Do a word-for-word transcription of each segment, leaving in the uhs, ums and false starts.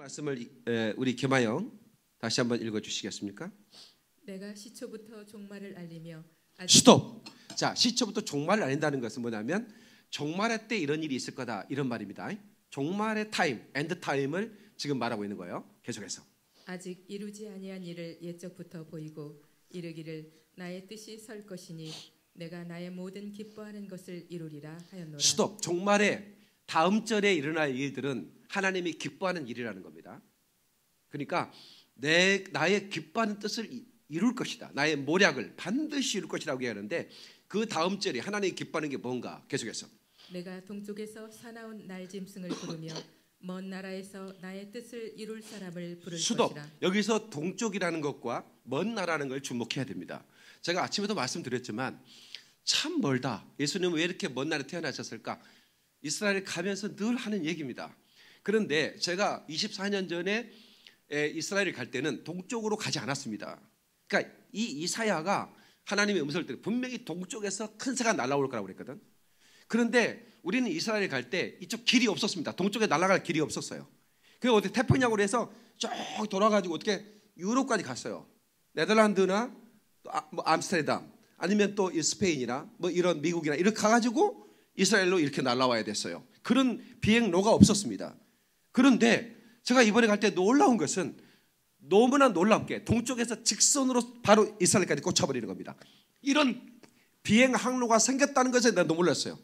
말씀을 에, 우리 김하영 다시 한번 읽어주시겠습니까? 내가 시초부터 종말을 알리며 스톱. 자, 시초부터 종말을 알린다는 것은 뭐냐면 종말의 때 이런 일이 있을 거다 이런 말입니다. 종말의 타임, 엔드 타임을 지금 말하고 있는 거예요. 계속해서 아직 이루지 아니한 일을 옛적부터 보이고 이르기를 나의 뜻이 설 것이니 내가 나의 모든 기뻐하는 것을 이루리라 하였노라. 스톱. 종말의 다음 절에 일어날 일들은 하나님이 기뻐하는 일이라는 겁니다. 그러니까 내 나의 기뻐하는 뜻을 이룰 것이다. 나의 모략을 반드시 이룰 것이라고 얘기하는데 그 다음 절에 하나님이 기뻐하는 게 뭔가 계속해서 내가 동쪽에서 사나운 날짐승을 부르며 먼 나라에서 나의 뜻을 이룰 사람을 부를 수도. 것이라. 여기서 동쪽이라는 것과 먼 나라는 걸 주목해야 됩니다. 제가 아침에도 말씀드렸지만 참 멀다. 예수님은 왜 이렇게 먼 나라에 태어나셨을까? 이스라엘 가면서 늘 하는 얘기입니다. 그런데 제가 이십사 년 전에 이스라엘 갈 때는 동쪽으로 가지 않았습니다. 그러니까 이 이사야가 하나님의 음성을 들으면 분명히 동쪽에서 큰 새가 날아올 거라고 그랬거든. 그런데 우리는 이스라엘 갈 때 이쪽 길이 없었습니다. 동쪽에 날아갈 길이 없었어요. 그래서 어떻게 태평양으로 해서 쭉 돌아가지고 어떻게 유럽까지 갔어요. 네덜란드나 또 아, 뭐 암스테르담 아니면 또 스페인이나 뭐 이런 미국이나 이렇게 가가지고 이스라엘로 이렇게 날아와야 됐어요. 그런 비행로가 없었습니다. 그런데 제가 이번에 갈 때 놀라운 것은 너무나 놀랍게 동쪽에서 직선으로 바로 이스라엘까지 꽂혀버리는 겁니다. 이런 비행 항로가 생겼다는 것에 내가 너무 놀랐어요.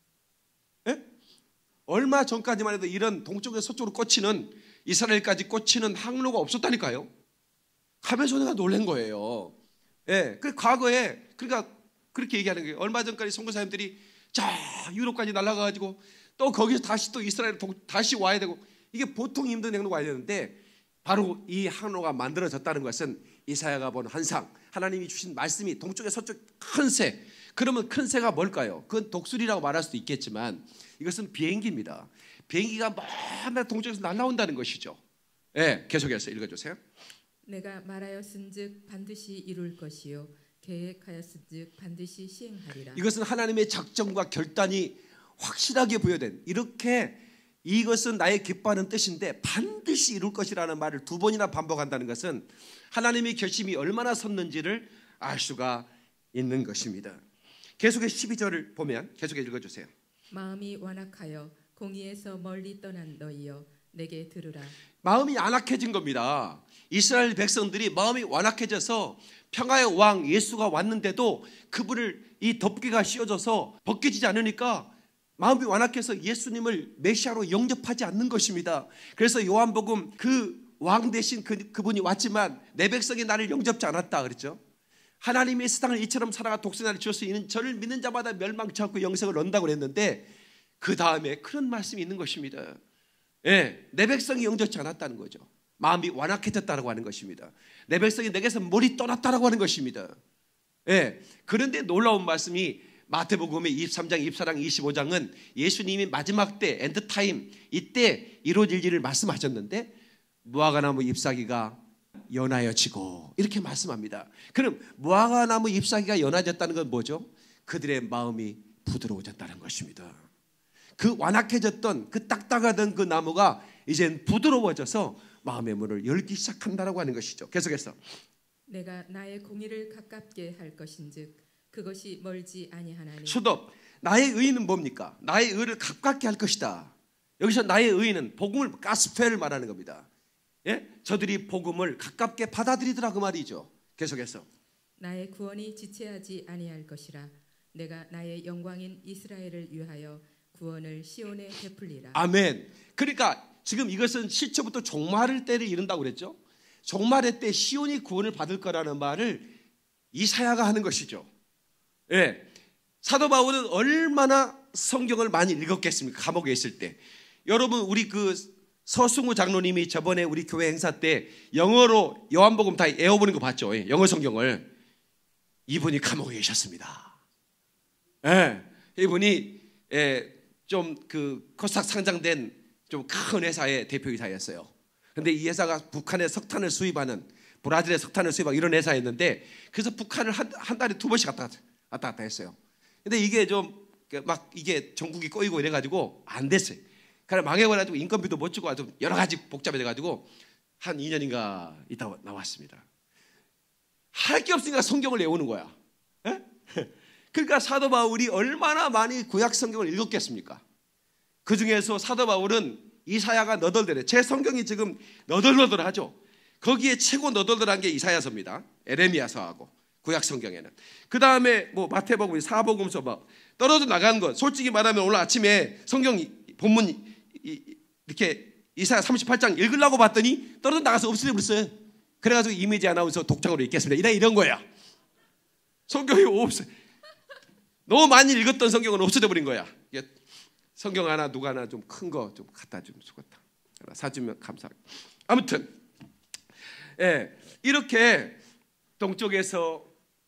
예? 얼마 전까지만 해도 이런 동쪽에서 서쪽으로 꽂히는 이스라엘까지 꽂히는 항로가 없었다니까요. 가면서 내가 놀란 거예요. 예, 그 과거에 그러니까 그렇게 얘기하는 거예요. 얼마 전까지 선교사님들이 자 유럽까지 날아가가지고 또 거기서 다시 또 이스라엘 다시 와야 되고 이게 보통 힘든 행로가 아니었는데 바로 이 항로가 만들어졌다는 것은 이사야가 본 환상, 하나님이 주신 말씀이 동쪽에 서쪽 큰 새. 그러면 큰 새가 뭘까요? 그건 독수리라고 말할 수도 있겠지만 이것은 비행기입니다. 비행기가 맨날 동쪽에서 날아온다는 것이죠. 예, 계속해서 읽어주세요. 내가 말하였은즉 반드시 이룰 것이요 계획하였은즉 반드시 시행하리라. 이것은 하나님의 작정과 결단이 확실하게 부여된 이렇게 이것은 나의 기뻐하는 뜻인데 반드시 이룰 것이라는 말을 두 번이나 반복한다는 것은 하나님의 결심이 얼마나 섰는지를 알 수가 있는 것입니다. 계속해서 십이 절을 보면 계속해서 읽어주세요. 마음이 완악하여 공의에서 멀리 떠난 너희여 내게 들으라. 마음이 완악해진 겁니다. 이스라엘 백성들이 마음이 완악해져서 평화의 왕 예수가 왔는데도 그분을 이 덮개가 씌워져서 벗겨지지 않으니까 마음이 완악해서 예수님을 메시아로 영접하지 않는 것입니다. 그래서 요한복음 그 왕 대신 그, 그분이 왔지만 내 백성이 나를 영접지 않았다 그랬죠. 하나님이 세상을 이처럼 사랑하 독생자를 주었으 이는 저를 믿는 자마다 멸망치 않고 영생을 얻는다고 그랬는데 그 다음에 그런 말씀이 있는 것입니다. 예, 내 백성이 영접지 않았다는 거죠. 마음이 완악해졌다고 하는 것입니다. 내 백성이 내게서 멀리 떠났다고 하는 것입니다. 예, 그런데 놀라운 말씀이 마태복음의 이십삼 장, 이십사 장, 이십오 장은 예수님이 마지막 때 엔드타임 이때 이루어질 일을 말씀하셨는데 무화과나무 잎사귀가 연하여지고 이렇게 말씀합니다. 그럼 무화과나무 잎사귀가 연하졌다는 건 뭐죠? 그들의 마음이 부드러워졌다는 것입니다. 그 완악해졌던 그 딱딱하던 그 나무가 이젠 부드러워져서 마음의 문을 열기 시작한다라고 하는 것이죠. 계속해서 내가 나의 공의를 가깝게 할 것인즉 그것이 멀지 아니하나니. 수도 나의 의는 뭡니까? 나의 의를 가깝게 할 것이다. 여기서 나의 의는 복음을 가스펠을 말하는 겁니다. 예? 저들이 복음을 가깝게 받아들이더라 그 말이죠. 계속해서 나의 구원이 지체하지 아니할 것이라. 내가 나의 영광인 이스라엘을 위하여 구원을 시온에 베풀리라. 아멘. 그러니까 지금 이것은 시초부터 종말의 때를 이른다고 그랬죠. 종말의 때 시온이 구원을 받을 거라는 말을 이사야가 하는 것이죠. 예. 사도 바울은 얼마나 성경을 많이 읽었겠습니까? 감옥에 있을 때. 여러분 우리 그 서승우 장로님이 저번에 우리 교회 행사 때 영어로 요한복음 다 외워보는 거 봤죠? 예. 영어 성경을. 이분이 감옥에 계셨습니다. 예. 이분이 예. 좀 그 코스닥 상장된 좀 큰 회사의 대표이사였어요. 그런데 이 회사가 북한에 석탄을 수입하는 브라질에 석탄을 수입하는 이런 회사였는데 그래서 북한을 한, 한 달에 두 번씩 갔다 갔다, 갔다 갔다 했어요. 근데 이게 좀 막 이게 전국이 꼬이고 이래가지고 안 됐어요. 그래 망해버려가지고 인건비도 못 주고 아주 여러 가지 복잡해져가지고 한 이 년인가 있다 나왔습니다. 할 게 없으니까 성경을 외우는 거야. 에? 그러니까 사도 바울이 얼마나 많이 구약 성경을 읽었겠습니까? 그 중에서 사도 바울은 이사야가 너덜대래. 제 성경이 지금 너덜너덜하죠. 거기에 최고 너덜너덜한 게 이사야서입니다. 에레미야서하고 구약 성경에는. 그 다음에 뭐 마태복음, 사복음서 막 떨어져 나간 것. 솔직히 말하면 오늘 아침에 성경 본문 이렇게 이사야 삼십팔 장 읽으려고 봤더니 떨어져 나가서 없어져버렸어요. 그래가지고 이미지 아나운서 독창으로 읽겠습니다. 이래 이런 거야. 성경이 없어. 너무 많이 읽었던 성경은 없어져 버린 거야. 성경 하나 누가 하나 좀 큰 거 좀 갖다 주면 좋겠다. 사주면 감사하겠다. 아무튼 예, 이렇게 동쪽에서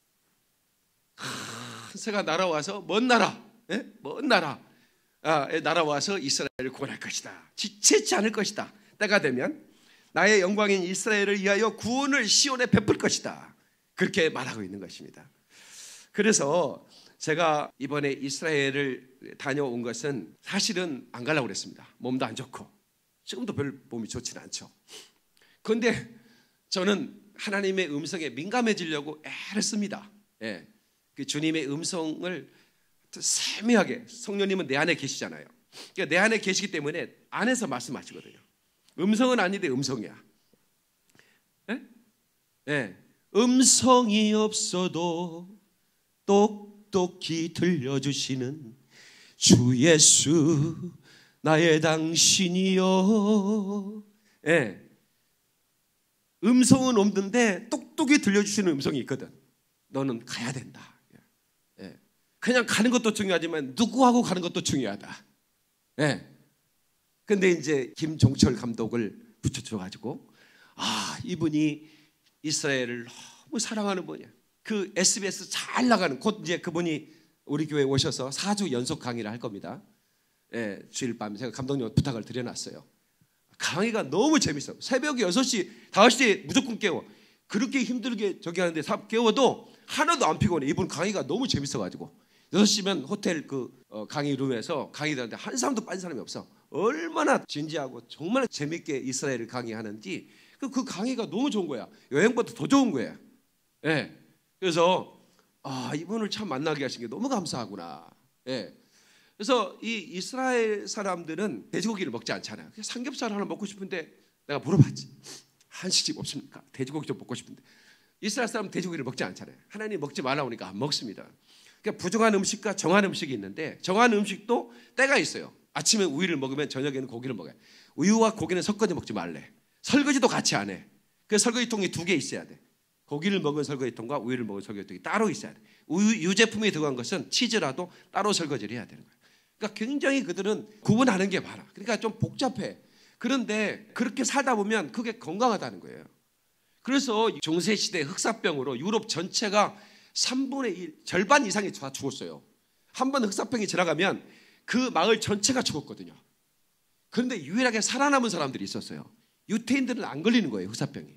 큰 새가 날아와서 먼 나라, 예? 먼 나라 아, 날아와서 이스라엘을 구원할 것이다. 지체치 않을 것이다. 때가 되면 나의 영광인 이스라엘을 위하여 구원을 시온에 베풀 것이다. 그렇게 말하고 있는 것입니다. 그래서 제가 이번에 이스라엘을 다녀온 것은 사실은 안 가려고 그랬습니다. 몸도 안 좋고 지금도 별 몸이 좋지는 않죠. 그런데 저는 하나님의 음성에 민감해지려고 애를 씁니다. 예. 그 주님의 음성을 세밀하게, 성령님은 내 안에 계시잖아요. 그러니까 내 안에 계시기 때문에 안에서 말씀하시거든요. 음성은 아닌데 음성이야. 예? 예. 음성이 없어도 똑똑히 들려주시는 주 예수 나의 당신이여. 예. 음성은 없는데 똑똑히 들려주시는 음성이 있거든. 너는 가야 된다. 예. 그냥 가는 것도 중요하지만 누구하고 가는 것도 중요하다. 예. 근데 이제 김종철 감독을 붙여줘가지고 아 이분이 이스라엘을 너무 사랑하는 분이야. 그 에스비에스 잘 나가는 곧 이제 그분이 우리 교회에 오셔서 사 주 연속 강의를 할 겁니다. 예, 주일 밤 제가 감독님 부탁을 드려놨어요. 강의가 너무 재밌어. 새벽에 여섯 시, 다섯 시에 무조건 깨워. 그렇게 힘들게 저기 하는데 깨워도 하나도 안 피곤해. 이분 강의가 너무 재밌어가지고 여섯 시면 호텔 그 어, 강의 룸에서 강의하는데 한 사람도 빠진 사람이 없어. 얼마나 진지하고 정말 재밌게 이스라엘을 강의하는지 그, 그 강의가 너무 좋은 거야. 여행보다 더 좋은 거야. 예. 그래서 아 이분을 참 만나게 하신 게 너무 감사하구나. 예. 그래서 이 이스라엘 사람들은 돼지고기를 먹지 않잖아요. 삼겹살 하나 먹고 싶은데 내가 물어봤지. 한식집 없습니까? 돼지고기 좀 먹고 싶은데. 이스라엘 사람은 돼지고기를 먹지 않잖아요. 하나님 먹지 말라고 하니까 안 먹습니다. 그러니까 부정한 음식과 정한 음식이 있는데 정한 음식도 때가 있어요. 아침에 우유를 먹으면 저녁에는 고기를 먹어요. 우유와 고기는 섞어서 먹지 말래. 설거지도 같이 안 해. 그래서 설거지통이 두 개 있어야 돼. 고기를 먹은 설거지통과 우유를 먹은 설거지통이 따로 있어야 돼. 우유 유제품이 들어간 것은 치즈라도 따로 설거지를 해야 되는 거예요. 그러니까 굉장히 그들은 구분하는 게 많아. 그러니까 좀 복잡해. 그런데 그렇게 살다 보면 그게 건강하다는 거예요. 그래서 중세시대 흑사병으로 유럽 전체가 삼분의 일, 절반 이상이 다 죽었어요. 한 번 흑사병이 지나가면 그 마을 전체가 죽었거든요. 그런데 유일하게 살아남은 사람들이 있었어요. 유태인들은 안 걸리는 거예요. 흑사병이.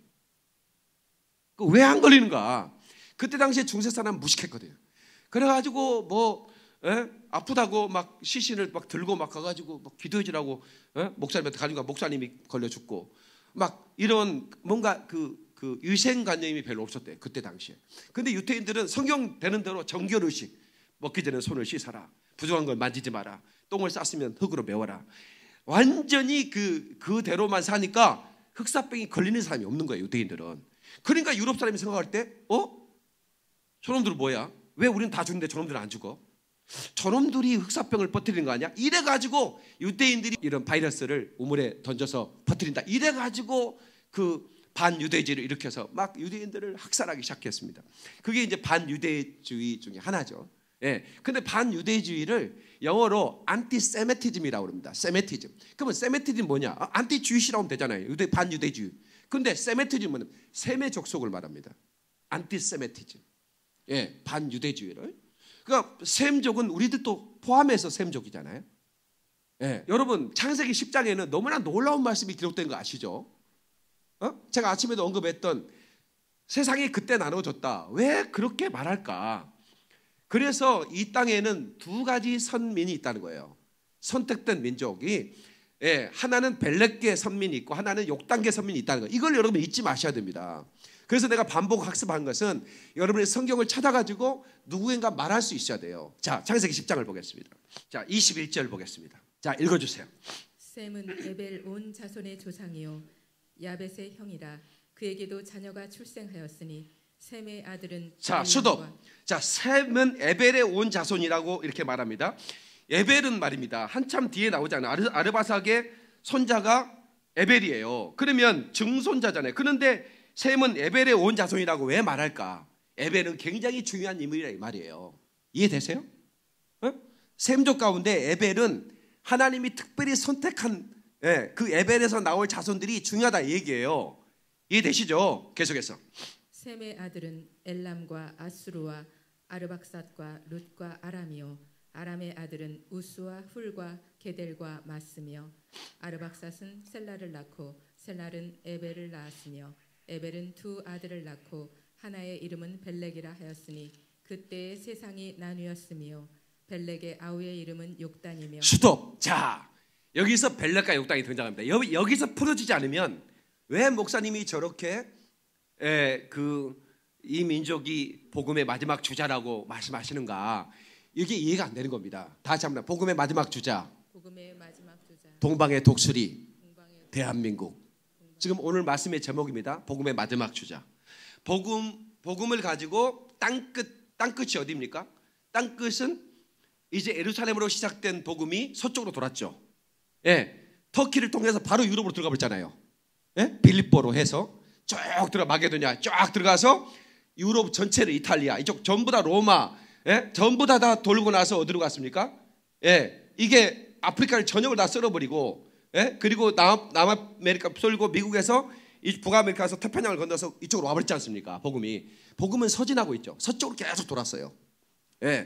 왜 안 걸리는가? 그때 당시에 중세 사람 무식했거든요. 그래가지고 뭐 에? 아프다고 막 시신을 막 들고 막 가가지고 막 기도해주라고 에? 목사님한테 가니까 목사님이 걸려 죽고 막 이런 뭔가 그, 그 위생관념이 별로 없었대 그때 당시에. 근데 유태인들은 성경 되는 대로 정결의식 먹기 전에 손을 씻어라. 부정한 걸 만지지 마라. 똥을 쌌으면 흙으로 메워라. 완전히 그 그대로만 사니까 흑사병이 걸리는 사람이 없는 거예요. 유태인들은. 그러니까 유럽 사람이 생각할 때 어? 저놈들은 뭐야? 왜 우리는 다 죽는데 저놈들은 안 죽어? 저놈들이 흑사병을 퍼뜨리는 거 아니야? 이래가지고 유대인들이 이런 바이러스를 우물에 던져서 퍼뜨린다. 이래가지고 그 반유대주의를 일으켜서 막 유대인들을 학살하기 시작했습니다. 그게 이제 반유대주의 중에 하나죠. 예. 근데 반유대주의를 영어로 안티세메티즘이라고 합니다. 세메티즘. 그러면 세메티즘 뭐냐? 안티주의시라고 하면 되잖아요. 유대 반유대주의. 근데 세메티즘은 세메 족속을 말합니다. 안티세메티즘. 예, 반유대주의를. 그러니까 셈족은 우리들도 포함해서 셈족이잖아요. 예, 여러분 창세기 십 장에는 너무나 놀라운 말씀이 기록된 거 아시죠? 어? 제가 아침에도 언급했던 세상이 그때 나눠졌다. 왜 그렇게 말할까? 그래서 이 땅에는 두 가지 선민이 있다는 거예요. 선택된 민족이 예, 하나는 벨렉계 선민이 있고 하나는 욕단계 선민이 있다는 거. 이걸 여러분 잊지 마셔야 됩니다. 그래서 내가 반복 학습한 것은 여러분의 성경을 찾아가지고 누구인가 말할 수 있어야 돼요. 자, 창세기 십 장을 보겠습니다. 자, 이십일 절 보겠습니다. 자, 읽어주세요. 셈은 에벨 온 자손의 조상이요 야벳의 형이라. 그에게도 자녀가 출생하였으니 셈의 아들은 자, 수도. 엘람과 자, 셈은 에벨의 온 자손이라고 이렇게 말합니다. 에벨은 말입니다. 한참 뒤에 나오잖아요. 아르, 아르바삭의 손자가 에벨이에요. 그러면 증손자잖아요. 그런데 셈은 에벨의 온 자손이라고 왜 말할까? 에벨은 굉장히 중요한 인물이라 이 말이에요. 이해되세요? 어? 셈족 가운데 에벨은 하나님이 특별히 선택한, 예, 그 에벨에서 나올 자손들이 중요하다 이 얘기예요. 이해되시죠? 계속해서. 셈의 아들은 엘람과 아수르와 아르박삿과 룻과 아람이요 아람의 아들은 우스와 훌과 게델과 마스며 아르박삿은 셀라를 낳고 셀라는 에벨을 낳았으며 에벨은 두 아들을 낳고 하나의 이름은 벨렉이라 하였으니 그때의 세상이 나뉘었으며 벨렉의 아우의 이름은 욕단이며. 수도. 자, 여기서 벨렉과 욕단이 등장합니다. 여기, 여기서 풀어지지 않으면 왜 목사님이 저렇게 에, 그, 이 민족이 복음의 마지막 주자라고 말씀하시는가, 이게 이해가 안 되는 겁니다. 다시 한번 복음의 마지막 주자, 복음의 마지막 주자, 동방의 독수리, 동방의 대한민국. 지금 오늘 말씀의 제목입니다. 복음의 마지막 주자. 복음, 복음을 가지고 땅끝, 땅끝이 어디입니까? 땅끝은 이제 예루살렘으로 시작된 복음이 서쪽으로 돌았죠. 예, 터키를 통해서 바로 유럽으로 들어가 버렸잖아요. 예? 빌립보로 해서 쭉 들어가 마게도냐 쫙 들어가서 유럽 전체를 이탈리아 이쪽 전부 다 로마, 예? 전부 다 다 돌고 나서 어디로 갔습니까? 예, 이게 아프리카를 전역을 다 쓸어버리고, 예? 그리고 남, 남아메리카 쏠고 미국에서 이 북아메리카에서 태평양을 건너서 이쪽으로 와버렸지 않습니까? 복음이 복음은 서진하고 있죠. 서쪽으로 계속 돌았어요. 예,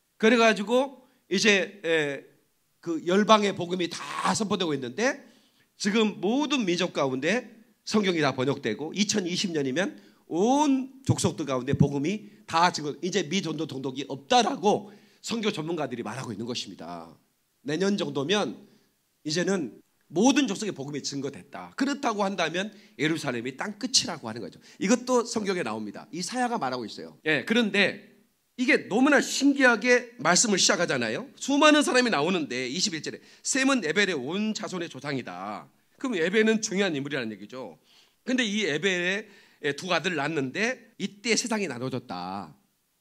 그래가지고 이제 예, 그 열방의 복음이 다 선포되고 있는데 지금 모든 민족 가운데 성경이 다 번역되고 이천이십 년이면 온 족속들 가운데 복음이 다 지금 이제 미전도 동독이 없다라고 선교 전문가들이 말하고 있는 것입니다. 내년 정도면 이제는 모든 족속의 복음이 증거됐다. 그렇다고 한다면 예루살렘이 땅끝이라고 하는 거죠. 이것도 성경에 나옵니다. 이사야가 말하고 있어요. 예, 그런데 이게 너무나 신기하게 말씀을 시작하잖아요. 수많은 사람이 나오는데 이십일 절에 셈은 에벨의 온 자손의 조상이다. 그럼 에벨은 중요한 인물이라는 얘기죠. 근데 이 에벨의 두 아들을 낳았는데 이때 세상이 나눠졌다.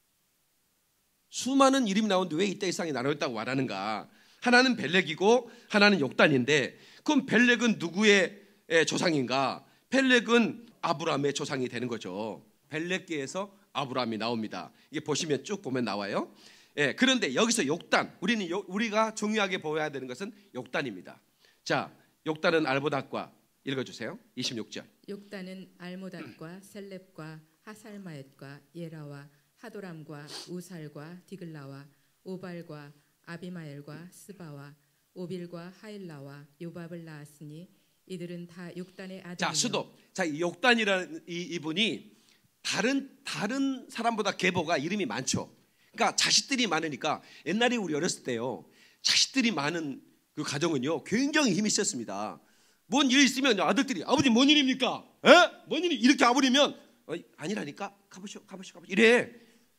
수많은 이름이 나오는데 왜 이때 세상이 나눠졌다고 말하는가? 하나는 벨렉이고 하나는 욕단인데, 그럼 벨렉은 누구의 조상인가? 벨렉은 아브라함의 조상이 되는 거죠. 벨렉계에서 아브라함이 나옵니다. 이게 보시면 쭉 보면 나와요. 예, 그런데 여기서 욕단, 우리는 요, 우리가 중요하게 보아야 되는 것은 욕단입니다. 자, 욕단은 알보닷과 읽어주세요. 이십육 절. 욕단은 알모닷과 셀렙과 하살마엣과 예라와 하도람과 우살과 디글라와 오발과 아비마엘과 스바와 오빌과 하일라와 요밥을 낳았으니 이들은 다 욕단의 아들이며. 자, 수도. 자, 이 욕단이라는 이, 이분이 다른 다른 사람보다 계보가 이름이 많죠. 그러니까 자식들이 많으니까 옛날에 우리 어렸을 때요, 자식들이 많은 그 가정은요 굉장히 힘이 셌습니다. 뭔 일 있으면 아들들이 아버지 뭔 일입니까? 에? 뭔 일이 이렇게 와버리면 어, 아니라니까 가보시오 가보시오 가보시오 이래.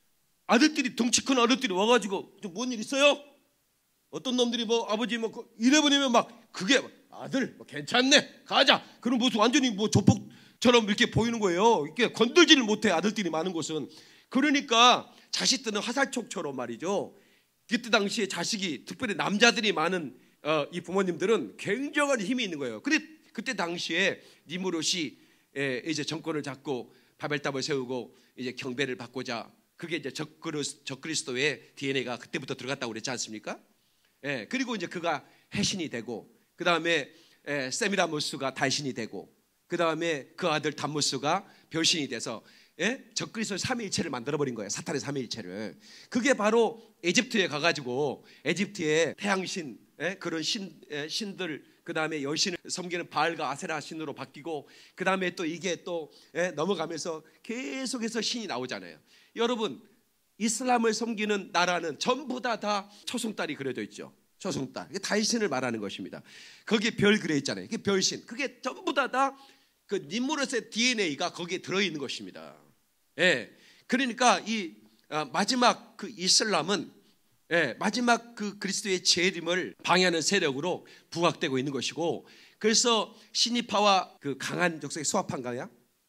아들들이 덩치 큰 아들들이 와가지고 뭔 일 있어요? 어떤 놈들이 뭐 아버지 뭐 이래버리면 막 그게 아들 뭐 괜찮네 가자. 그럼 무슨 완전히 뭐 조폭처럼 이렇게 보이는 거예요. 이렇게 건들지를 못해 아들들이 많은 곳은. 그러니까 자식들은 화살촉처럼 말이죠. 그때 당시에 자식이 특별히 남자들이 많은 어, 이 부모님들은 굉장한 힘이 있는 거예요. 그래, 그때 당시에 니무롯이 예, 이제 정권을 잡고 바벨탑을 세우고 이제 경배를 받고자, 그게 이제 적그리스, 적그리스도의 디엔에이가 그때부터 들어갔다고 그랬지 않습니까? 예, 그리고 이제 그가 해신이 되고, 그 다음에 예, 세미라무스가 달신이 되고, 그 다음에 그 아들 담무스가 별신이 돼서 예? 적그리스도의 삼위일체를 만들어버린 거예요. 사탄의 삼위일체를. 그게 바로 에집트에 가가지고 에집트의 태양신, 예? 그런 신, 예? 신들, 그 다음에 여신을 섬기는 바알과 아세라 신으로 바뀌고, 그 다음에 또 이게 또 예? 넘어가면서 계속해서 신이 나오잖아요. 여러분, 이슬람을 섬기는 나라는 전부 다 다 초승달이 그려져 있죠. 조승달. 이게 다윗신을 말하는 것입니다. 거기에 별 그려 있잖아요. 이게 별신. 그게 전부 다 다 그 니므롯의 디엔에이가 거기에 들어 있는 것입니다. 예. 그러니까 이 마지막 그 이슬람은 예, 마지막 그 그리스도의 재림을 방해하는 세력으로 부각되고 있는 것이고, 그래서 시니파와 그 강한 족속의 수아파인가요?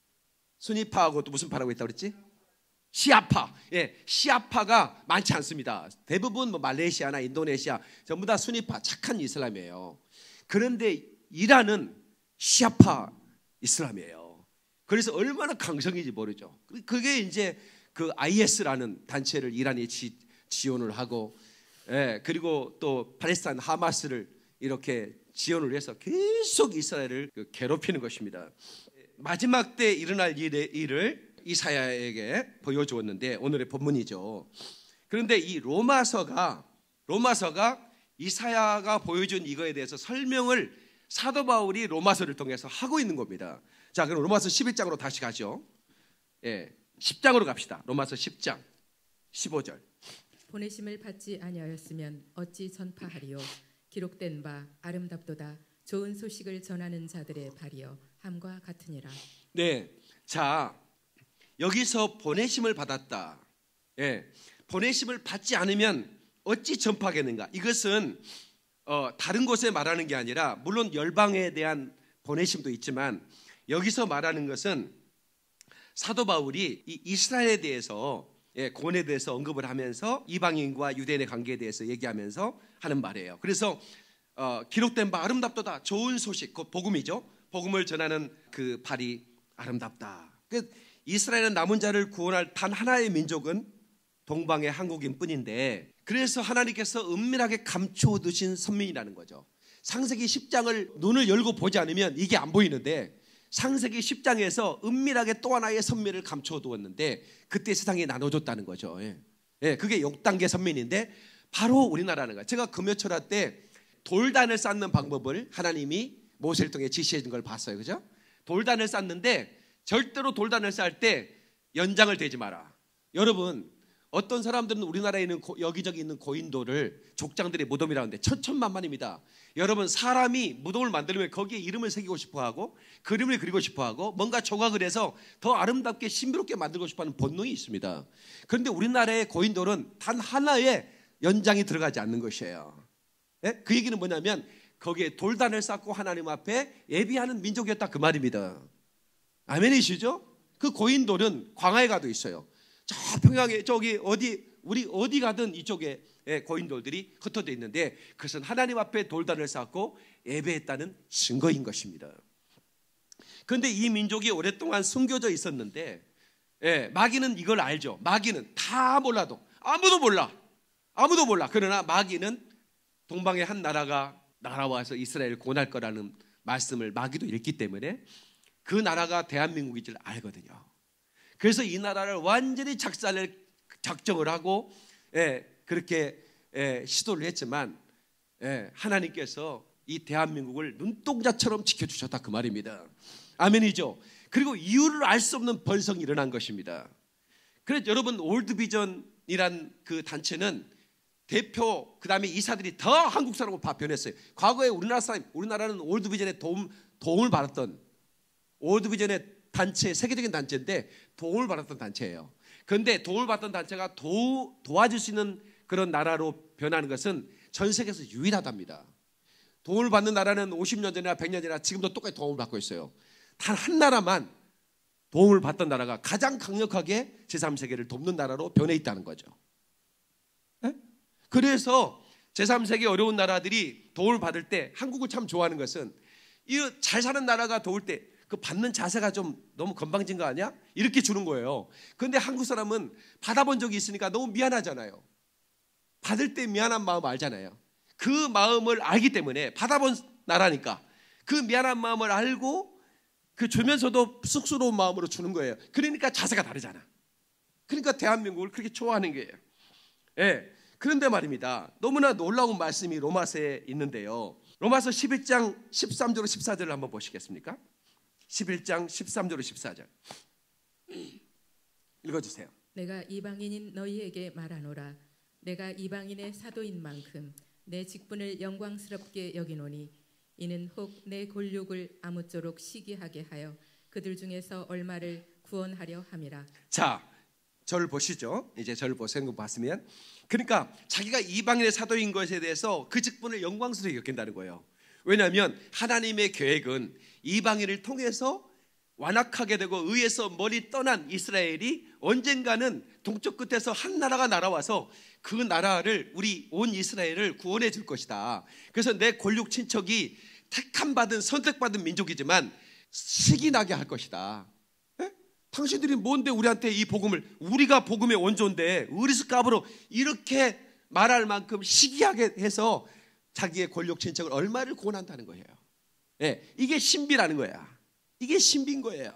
수니파하고 또 무슨 파라고 있다고 그랬지? 시아파. 예, 시아파가 많지 않습니다. 대부분 뭐 말레이시아나 인도네시아 전부 다 수니파 착한 이슬람이에요. 그런데 이란은 시아파 이슬람이에요. 그래서 얼마나 강성인지 모르죠. 그게 이제 그 아이에스라는 단체를 이란이 지, 지원을 하고, 예, 그리고 또 팔레스타인 하마스를 이렇게 지원을 해서 계속 이스라엘을 괴롭히는 것입니다. 마지막 때 일어날 일의, 일을 이사야에게 보여주었는데 오늘의 본문이죠. 그런데 이 로마서가 로마서가 이사야가 보여준 이거에 대해서 설명을 사도 바울이 로마서를 통해서 하고 있는 겁니다. 자, 그럼 로마서 십일 장으로 다시 가죠. 예, 십 장으로 갑시다. 로마서 십 장 십오 절. 보내심을 받지 아니하였으면 어찌 전파하리요. 기록된 바 아름답도다. 좋은 소식을 전하는 자들의 발이여 함과 같으니라. 네, 자 여기서 보내심을 받았다. 예, 보내심을 받지 않으면 어찌 전파하겠는가? 이것은 어, 다른 곳에 말하는 게 아니라 물론 열방에 대한 보내심도 있지만 여기서 말하는 것은 사도 바울이 이 이스라엘에 대해서, 예, 구원에 대해서 언급을 하면서 이방인과 유대인의 관계에 대해서 얘기하면서 하는 말이에요. 그래서 어, 기록된 바 아름답도다. 좋은 소식, 곧 복음이죠. 복음을 전하는 그 발이 아름답다. 그 이스라엘은 남은 자를 구원할 단 하나의 민족은 동방의 한국인 뿐인데, 그래서 하나님께서 은밀하게 감춰두신 선민이라는 거죠. 창세기 십 장을 눈을 열고 보지 않으면 이게 안 보이는데 창세기 십 장에서 은밀하게 또 하나의 선민을 감춰두었는데 그때 세상이 나눠줬다는 거죠. 예. 예, 그게 육 단계 선민인데 바로 우리나라는 거예요. 제가 금요철화 때 돌단을 쌓는 방법을 하나님이 모세를 통해 지시해 준 걸 봤어요. 그죠? 돌단을 쌓는데 절대로 돌단을 쌓을 때 연장을 대지 마라. 여러분, 어떤 사람들은 우리나라에 있는 고, 여기저기 있는 고인돌을 족장들의 무덤이라고 하는데 천천만만입니다. 여러분, 사람이 무덤을 만들면 거기에 이름을 새기고 싶어하고 그림을 그리고 싶어하고 뭔가 조각을 해서 더 아름답게 신비롭게 만들고 싶어하는 본능이 있습니다. 그런데 우리나라의 고인돌은 단 하나의 연장이 들어가지 않는 것이에요. 네? 그 얘기는 뭐냐면 거기에 돌단을 쌓고 하나님 앞에 예비하는 민족이었다, 그 말입니다. 아멘이시죠? 그 고인돌은 광야에 가도 있어요. 저 평양에 저기 어디 우리 어디 가든 이쪽에 고인돌들이 흩어져 있는데 그것은 하나님 앞에 돌단을 쌓고 예배했다는 증거인 것입니다. 그런데 이 민족이 오랫동안 숨겨져 있었는데, 예, 마귀는 이걸 알죠. 마귀는 다 몰라도 아무도 몰라 아무도 몰라 그러나 마귀는 동방의 한 나라가 날아와서 이스라엘을 구원할 거라는 말씀을 마귀도 읽기 때문에 그 나라가 대한민국인 줄 알거든요. 그래서 이 나라를 완전히 작살낼 작정을 하고, 예, 그렇게 예, 시도를 했지만, 예, 하나님께서 이 대한민국을 눈동자처럼 지켜주셨다, 그 말입니다. 아멘이죠. 그리고 이유를 알 수 없는 번성이 일어난 것입니다. 그래서 여러분, 올드비전이란 그 단체는 대표 그 다음에 이사들이 더 한국 사람으로 변했어요. 과거에 우리나라 사람, 우리나라는 올드비전에 도움, 도움을 받았던 올드비전의 단체, 세계적인 단체인데 도움을 받았던 단체예요. 그런데 도움을 받던 단체가 도, 도와줄 수 있는 그런 나라로 변하는 것은 전 세계에서 유일하답니다. 도움을 받는 나라는 오십 년 전이나 백 년 전이나 지금도 똑같이 도움을 받고 있어요. 단 한 나라만 도움을 받던 나라가 가장 강력하게 제삼 세계를 돕는 나라로 변해 있다는 거죠. 네? 그래서 제삼 세계 어려운 나라들이 도움을 받을 때 한국을 참 좋아하는 것은 이 잘 사는 나라가 도울 때 그 받는 자세가 좀 너무 건방진 거 아니야? 이렇게 주는 거예요. 그런데 한국 사람은 받아본 적이 있으니까 너무 미안하잖아요. 받을 때 미안한 마음 알잖아요. 그 마음을 알기 때문에 받아본 나라니까 그 미안한 마음을 알고 그 주면서도 쑥스러운 마음으로 주는 거예요. 그러니까 자세가 다르잖아. 그러니까 대한민국을 그렇게 좋아하는 거예요. 예. 그런데 말입니다. 너무나 놀라운 말씀이 로마서에 있는데요. 로마서 십일 장 십삼 절로 십사 절을 한번 보시겠습니까? 십일 장 십삼 절로 십사 절 읽어주세요. 내가 이방인인 너희에게 말하노라. 내가 이방인의 사도인 만큼 내 직분을 영광스럽게 여기노니 이는 혹 내 골육을 아무쪼록 시기하게 하여 그들 중에서 얼마를 구원하려 함이라. 자, 저를 보시죠. 이제 저를 보세요. 봤으면 그러니까 자기가 이방인의 사도인 것에 대해서 그 직분을 영광스럽게 여긴다는 거예요. 왜냐하면 하나님의 계획은 이방인을 통해서 완악하게 되고 의에서 멀리 떠난 이스라엘이 언젠가는 동쪽 끝에서 한 나라가 날아와서 그 나라를 우리 온 이스라엘을 구원해 줄 것이다. 그래서 내 골육 친척이 택함 받은 선택받은 민족이지만 식이 나게 할 것이다. 에? 당신들이 뭔데 우리한테 이 복음을, 우리가 복음의 원조인데 의리스값으로 이렇게 말할 만큼 시기하게 해서 자기의 골육 친척을 얼마를 구원한다는 거예요. 예, 이게 신비라는 거야. 이게 신비인 거예요.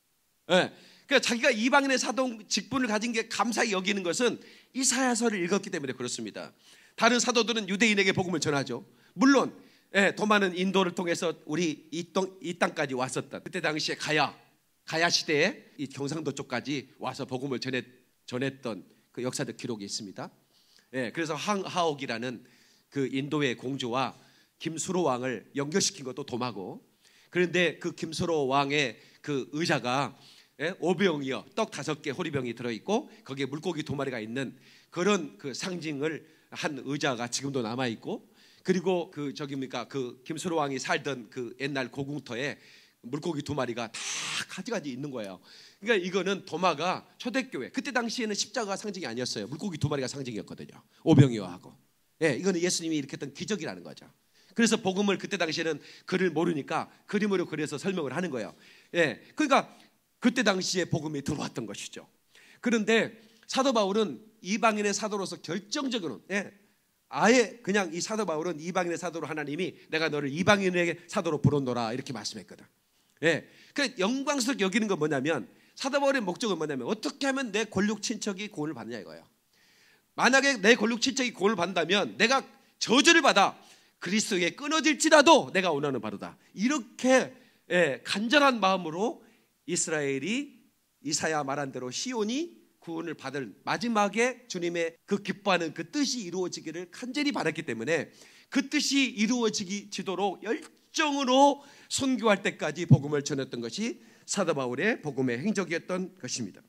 예, 그러니까 자기가 이방인의 사도 직분을 가진 게 감사히 여기는 것은 이사야서를 읽었기 때문에 그렇습니다. 다른 사도들은 유대인에게 복음을 전하죠. 물론 예, 더 많은 인도를 통해서 우리 이, 땅, 이 땅까지 왔었던 그때 당시에 가야 가야 시대에 이 경상도 쪽까지 와서 복음을 전했, 전했던 그 역사적 기록이 있습니다. 예, 그래서 항하옥이라는 그 인도의 공주와 김수로 왕을 연결시킨 것도 도마고, 그런데 그 김수로 왕의 그 의자가 예, 오병이어 떡 다섯 개 호리병이 들어있고 거기에 물고기 두 마리가 있는 그런 그 상징을 한 의자가 지금도 남아 있고, 그리고 그 저기 뭡니까 그 김수로 왕이 살던 그 옛날 고궁터에 물고기 두 마리가 다 가지가지 있는 거예요. 그러니까 이거는 도마가 초대교회 그때 당시에는 십자가 상징이 아니었어요. 물고기 두 마리가 상징이었거든요. 오병이어하고. 예, 이거는 예수님이 일으켰던 기적이라는 거죠. 그래서 복음을 그때 당시에는 글을 모르니까 그림으로 그려서 설명을 하는 거예요. 예, 그러니까 그때 당시에 복음이 들어왔던 것이죠. 그런데 사도 바울은 이방인의 사도로서 결정적으로 예, 아예 그냥 이 사도 바울은 이방인의 사도로 하나님이 내가 너를 이방인에게 사도로 부르노라 이렇게 말씀했거든. 예, 그 영광스럽게 여기는 건 뭐냐면 사도 바울의 목적은 뭐냐면 어떻게 하면 내 골육 친척이 구원을 받느냐 이거예요. 만약에 내 골육 친척이 구원을 받는다면 내가 저주를 받아 그리스도에게 끊어질지라도 내가 원하는 바로다. 이렇게 예, 간절한 마음으로 이스라엘이 이사야 말한 대로 시온이 구원을 받을 마지막에 주님의 그 기뻐하는 그 뜻이 이루어지기를 간절히 바랐기 때문에 그 뜻이 이루어지도록 열정으로 선교할 때까지 복음을 전했던 것이 사도 바울의 복음의 행적이었던 것입니다.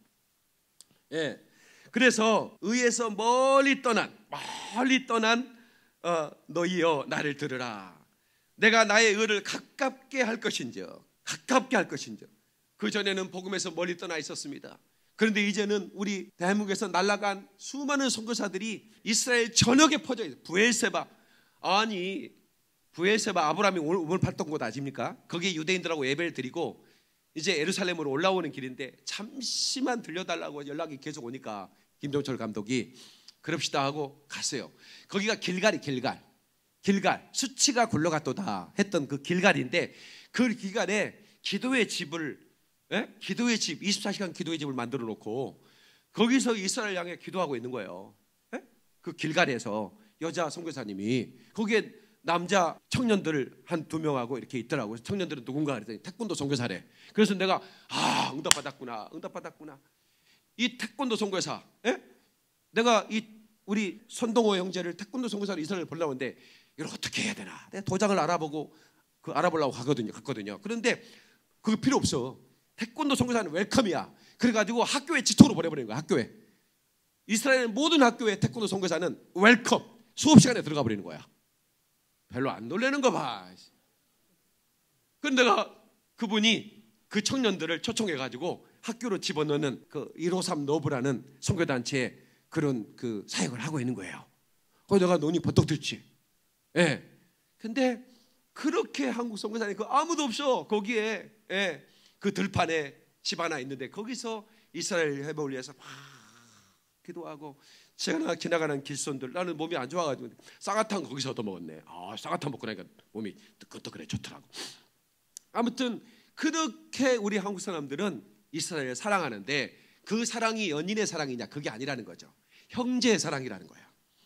예, 그래서 의에서 멀리 떠난 멀리 떠난 어, 너희여 나를 들으라. 내가 나의 의를 가깝게 할 것인저 가깝게 할 것인저. 그 전에는 복음에서 멀리 떠나 있었습니다. 그런데 이제는 우리 대한민국에서 날아간 수많은 선교사들이 이스라엘 전역에 퍼져 있어요. 브엘세바, 아니 브엘세바 아브라함이 우물 팠던 곳 아십니까? 거기에 유대인들하고 예배를 드리고 이제 예루살렘으로 올라오는 길인데 잠시만 들려달라고 연락이 계속 오니까 김종철 감독이 그럽시다 하고 갔어요. 거기가 길갈이 길갈 길갈 수치가 굴러갔도다 했던 그 길갈인데 그 길갈에 기도의 집을 예? 기도의 집 이십사 시간 기도의 집을 만들어 놓고 거기서 이스라엘 향해 기도하고 있는 거예요. 예? 그 길갈에서 여자 선교사님이 거기에 남자 청년들 한 두 명하고 이렇게 있더라고요. 청년들은 누군가 그랬더니 태권도 선교사래. 그래서 내가 아 응답받았구나 응답받았구나. 이 태권도 선교사 예? 내가 이 우리 손동호 형제를 태권도 선교사로 이스라엘 보려고 하는데 이걸 어떻게 해야 되나 내가 도장을 알아보고 그 알아보려고 가거든요. 갔거든요. 그런데 그거 필요 없어. 태권도 선교사는 웰컴이야. 그래가지고 학교에 지토로 보내버리는 거야. 학교에 이스라엘 모든 학교에 태권도 선교사는 웰컴 수업 시간에 들어가 버리는 거야. 별로 안 놀라는 거 봐. 그런데 내가 그분이 그 청년들을 초청해가지고 학교로 집어넣는 그 일오삼 노브라는 선교단체에 그런 그 사역을 하고 있는 거예요. 거기 내가 눈이 버떡 들지. 예. 근데 그렇게 한국 선교사님 그 아무도 없어. 거기에 예. 그 들판에 집 하나 있는데 거기서 이스라엘 회복을 위해서 막 기도하고 제가 지나가는 길손들 나는 몸이 안 좋아가지고 쌍화탕 거기서 얻어먹었네. 아 쌍화탕 먹고 나니까 몸이 뜨끈뜨끈해 좋더라고. 아무튼 그렇게 우리 한국 사람들은 이스라엘을 사랑하는데 그 사랑이 연인의 사랑이냐 그게 아니라는 거죠. 형제의 사랑이라는 거예요.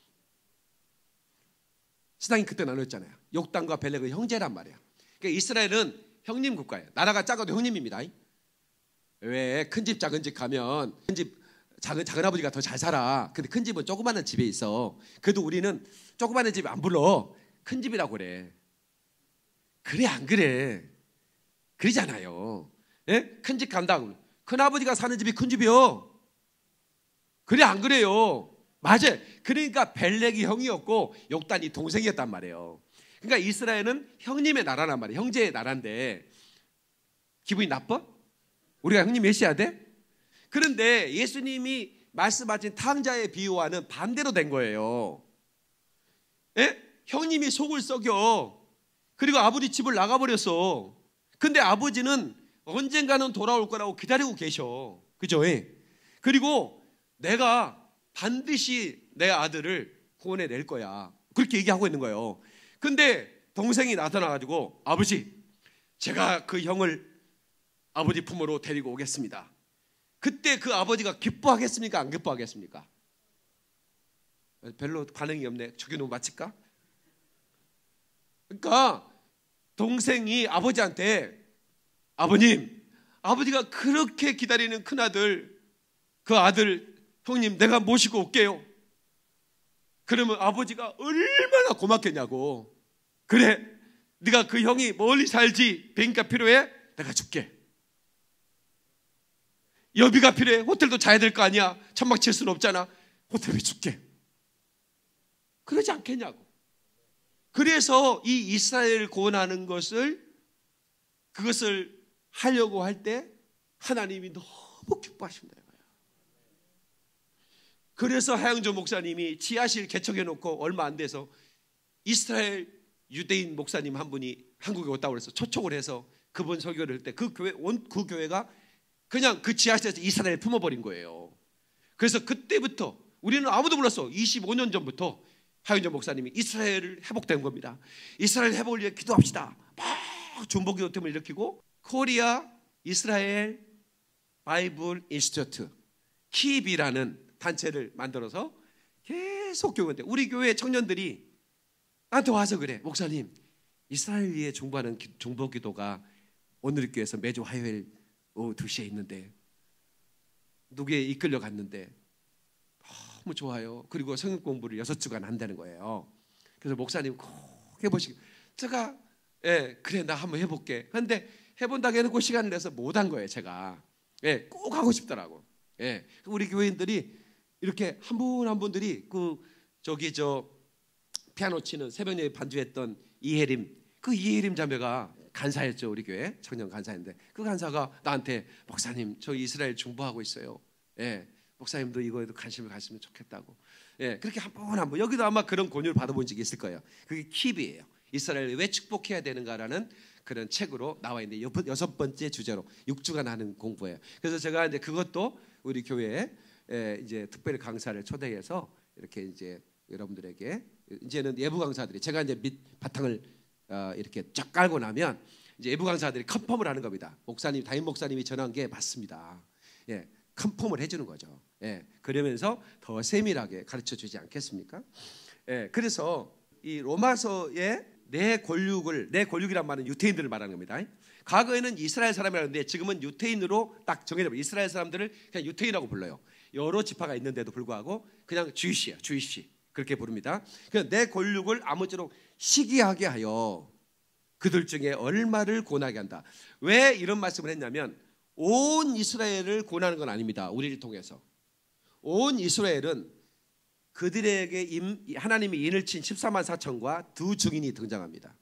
신앙이 그때 나눴잖아요. 욕단과 벨렉은 형제란 말이에요. 그러니까 이스라엘은 형님 국가예요. 나라가 작아도 형님입니다. 왜 큰 집 작은 집 가면 큰 집 작은 작은 아버지가 더 잘 살아. 근데 큰 집은 조그마한 집에 있어. 그래도 우리는 조그마한 집에 안 불러. 큰 집이라고 그래. 그래 안 그래? 그러잖아요. 예? 큰 집 간다. 큰 아버지가 사는 집이 큰 집이요. 그래 안 그래요? 맞아요. 그러니까 벨렉이 형이었고 욕단이 동생이었단 말이에요. 그러니까 이스라엘은 형님의 나라란 말이에요. 형제의 나라인데 기분이 나빠? 우리가 형님 메시아 돼? 그런데 예수님이 말씀하신 탕자의 비유와는 반대로 된 거예요. 예? 형님이 속을 썩여. 그리고 아버지 집을 나가버렸어. 근데 아버지는 언젠가는 돌아올 거라고 기다리고 계셔. 그죠? 그리고 내가 반드시 내 아들을 구원해 낼 거야. 그렇게 얘기하고 있는 거예요. 근데 동생이 나타나가지고 아버지, 제가 그 형을 아버지 품으로 데리고 오겠습니다. 그때 그 아버지가 기뻐하겠습니까? 안 기뻐하겠습니까? 별로 반응이 없네. 저기 마칠까? 그러니까 동생이 아버지한테 아버님, 아버지가 그렇게 기다리는 큰아들, 그 아들 형님 내가 모시고 올게요. 그러면 아버지가 얼마나 고맙겠냐고. 그래, 네가 그 형이 멀리 살지 비행기가 필요해? 내가 줄게. 여비가 필요해? 호텔도 자야 될 거 아니야. 천막 칠 수는 없잖아. 호텔비 줄게. 그러지 않겠냐고. 그래서 이 이스라엘을 구원하는 것을 그것을 하려고 할 때 하나님이 너무 기뻐하십니다. 그래서 하영조 목사님이 지하실 개척해 놓고 얼마 안 돼서 이스라엘 유대인 목사님 한 분이 한국에 왔다고 그래서 초청을 해서 그분 설교를 할 때 그 교회 온 그 교회가 그냥 그 지하실에서 이스라엘을 품어버린 거예요. 그래서 그때부터 우리는 아무도 몰랐어. 이십오 년 전부터 하영조 목사님이 이스라엘을 회복된 겁니다. 이스라엘 회복을 위해 기도합시다. 막 중보기도 팀을 일으키고 코리아 이스라엘 바이블 인스티튜트 키비라는 단체를 만들어서 계속 교회인데 우리 교회 청년들이 나한테 와서 그래. 목사님, 이스라엘 위에 중보하는 중보기도가 오늘 교회에서 매주 화요일 오후 두 시에 있는데 누구에 이끌려 갔는데 너무 좋아요. 그리고 성경 공부를 여섯 주간 한다는 거예요. 그래서 목사님 꼭 해보시고 제가 예 그래 나 한번 해볼게. 그런데 해본다고 해놓고 시간을 내서 못한 거예요. 제가 예 꼭 하고 싶더라고. 예 우리 교회인들이 이렇게 한 분 한 분들이 그 저기 저 피아노 치는 새벽 예배 반주했던 이혜림 그 이혜림 자매가 간사였죠. 우리 교회 청년 간사인데 그 간사가 나한테 목사님 저 이스라엘 중보하고 있어요. 예 목사님도 이거에도 관심을 가지면 좋겠다고. 예 그렇게 한 번 한 번 여기도 아마 그런 권유를 받아본 적이 있을 거예요. 그게 킵이에요. 이스라엘을 왜 축복해야 되는가라는 그런 책으로 나와 있는데 여섯 번째 주제로 육 주간 하는 공부예요. 그래서 제가 이제 그것도 우리 교회에 이제 특별히 강사를 초대해서 이렇게 이제 여러분들에게 이제는 예부 강사들이 제가 이제 밑 바탕을 이렇게 쫙 깔고 나면 이제 예부 강사들이 컨펌을 하는 겁니다. 목사님 담임 목사님이 전한 게 맞습니다. 예, 컨펌을 해주는 거죠. 예, 그러면서 더 세밀하게 가르쳐 주지 않겠습니까? 예, 그래서 이 로마서의 내 권륙을 내 권륙이란 말은 유태인들을 말하는 겁니다. 과거에는 이스라엘 사람이라는데 지금은 유태인으로 딱 정해져버려. 이스라엘 사람들을 그냥 유태인이라고 불러요. 여러 지파가 있는데도 불구하고 그냥 주이시야, 주이시 그렇게 부릅니다. 그래서 내 권륙을 아무쪼록 시기하게 하여 그들 중에 얼마를 고나게 한다. 왜 이런 말씀을 했냐면 온 이스라엘을 고나는 건 아닙니다. 우리를 통해서 온 이스라엘은 그들에게 임, 하나님이 인을 친 십사만 사천과 두 증인이 등장합니다.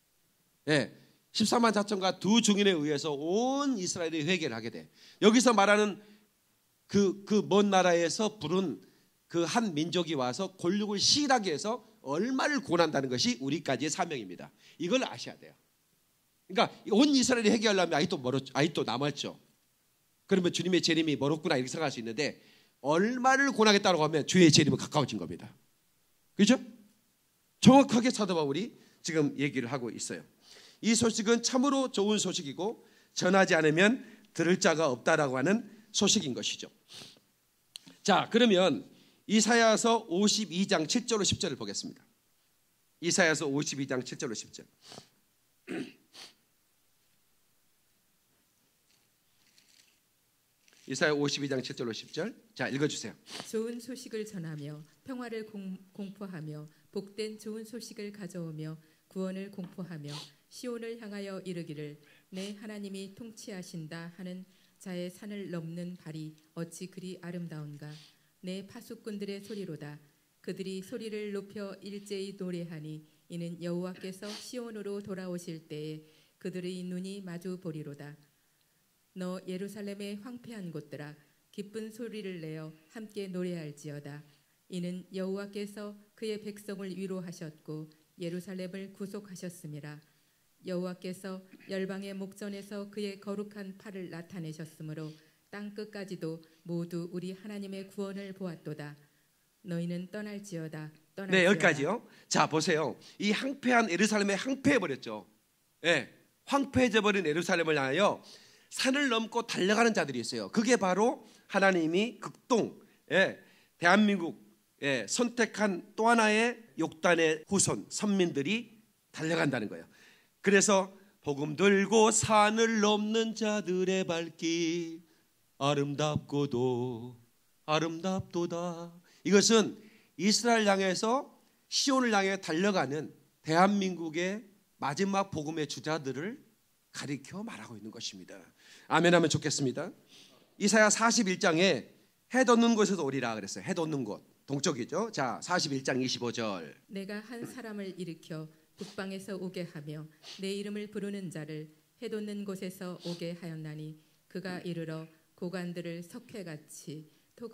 예, 십사만 사천과 두 증인에 의해서 온 이스라엘이 회개를 하게 돼. 여기서 말하는 그 그 먼 나라에서 부른 그 한 민족이 와서 권력을 시일하게 해서 얼마를 고난다는 것이 우리까지의 사명입니다. 이걸 아셔야 돼요. 그러니까 온 이스라엘이 회개하려면 아직도 멀었, 아직도 남았죠. 그러면 주님의 재림이 멀었구나 이렇게 생각할 수 있는데 얼마를 고나겠다고 하면 주의 재림은 가까워진 겁니다. 그렇죠? 정확하게 사도 바울이 지금 얘기를 하고 있어요. 이 소식은 참으로 좋은 소식이고 전하지 않으면 들을 자가 없다라고 하는 소식인 것이죠. 자, 그러면 이사야서 오십이 장 칠 절로 십 절을 보겠습니다. 이사야서 오십이 장 칠 절로 십 절. 이사야 오십이 장 칠 절로 십 절. 자, 읽어주세요. 좋은 소식을 전하며 평화를 공, 공포하며 복된 좋은 소식을 가져오며 구원을 공포하며 시온을 향하여 이르기를 내 하나님이 통치하신다 하는 자의 산을 넘는 발이 어찌 그리 아름다운가. 내 파수꾼들의 소리로다. 그들이 소리를 높여 일제히 노래하니 이는 여호와께서 시온으로 돌아오실 때에 그들의 눈이 마주 보리로다. 너 예루살렘의 황폐한 곳들아 기쁜 소리를 내어 함께 노래할지어다. 이는 여호와께서 그의 백성을 위로하셨고 예루살렘을 구속하셨음이라. 여호와께서 열방의 목전에서 그의 거룩한 팔을 나타내셨으므로 땅 끝까지도 모두 우리 하나님의 구원을 보았도다. 너희는 떠날지어다. 떠날지어다. 네, 여기까지요. 자, 보세요. 이 황폐한 예루살렘에 황폐해 버렸죠. 예, 황폐해져 버린 예루살렘을 향하여 산을 넘고 달려가는 자들이 있어요. 그게 바로 하나님이 극동, 예, 대한민국 예, 선택한 또 하나의 욕단의 후손 선민들이 달려간다는 거예요. 그래서 복음 들고 산을 넘는 자들의 발길 아름답고도 아름답도다. 이것은 이스라엘 향해서 시온을 향해 달려가는 대한민국의 마지막 복음의 주자들을 가리켜 말하고 있는 것입니다. 아멘 하면 좋겠습니다. 이사야 사십일 장에 해 돋는 곳에서 오리라 그랬어요. 해 돋는 곳 동쪽이죠. 자, 사십일 장 이십오 절. 내가 한 사람을 일으켜 북방에서 오게 하며 내 이름을 부르는 자를 해 돋는 곳에서 오게 하였나니 그가 이르러 고관들을 석회같이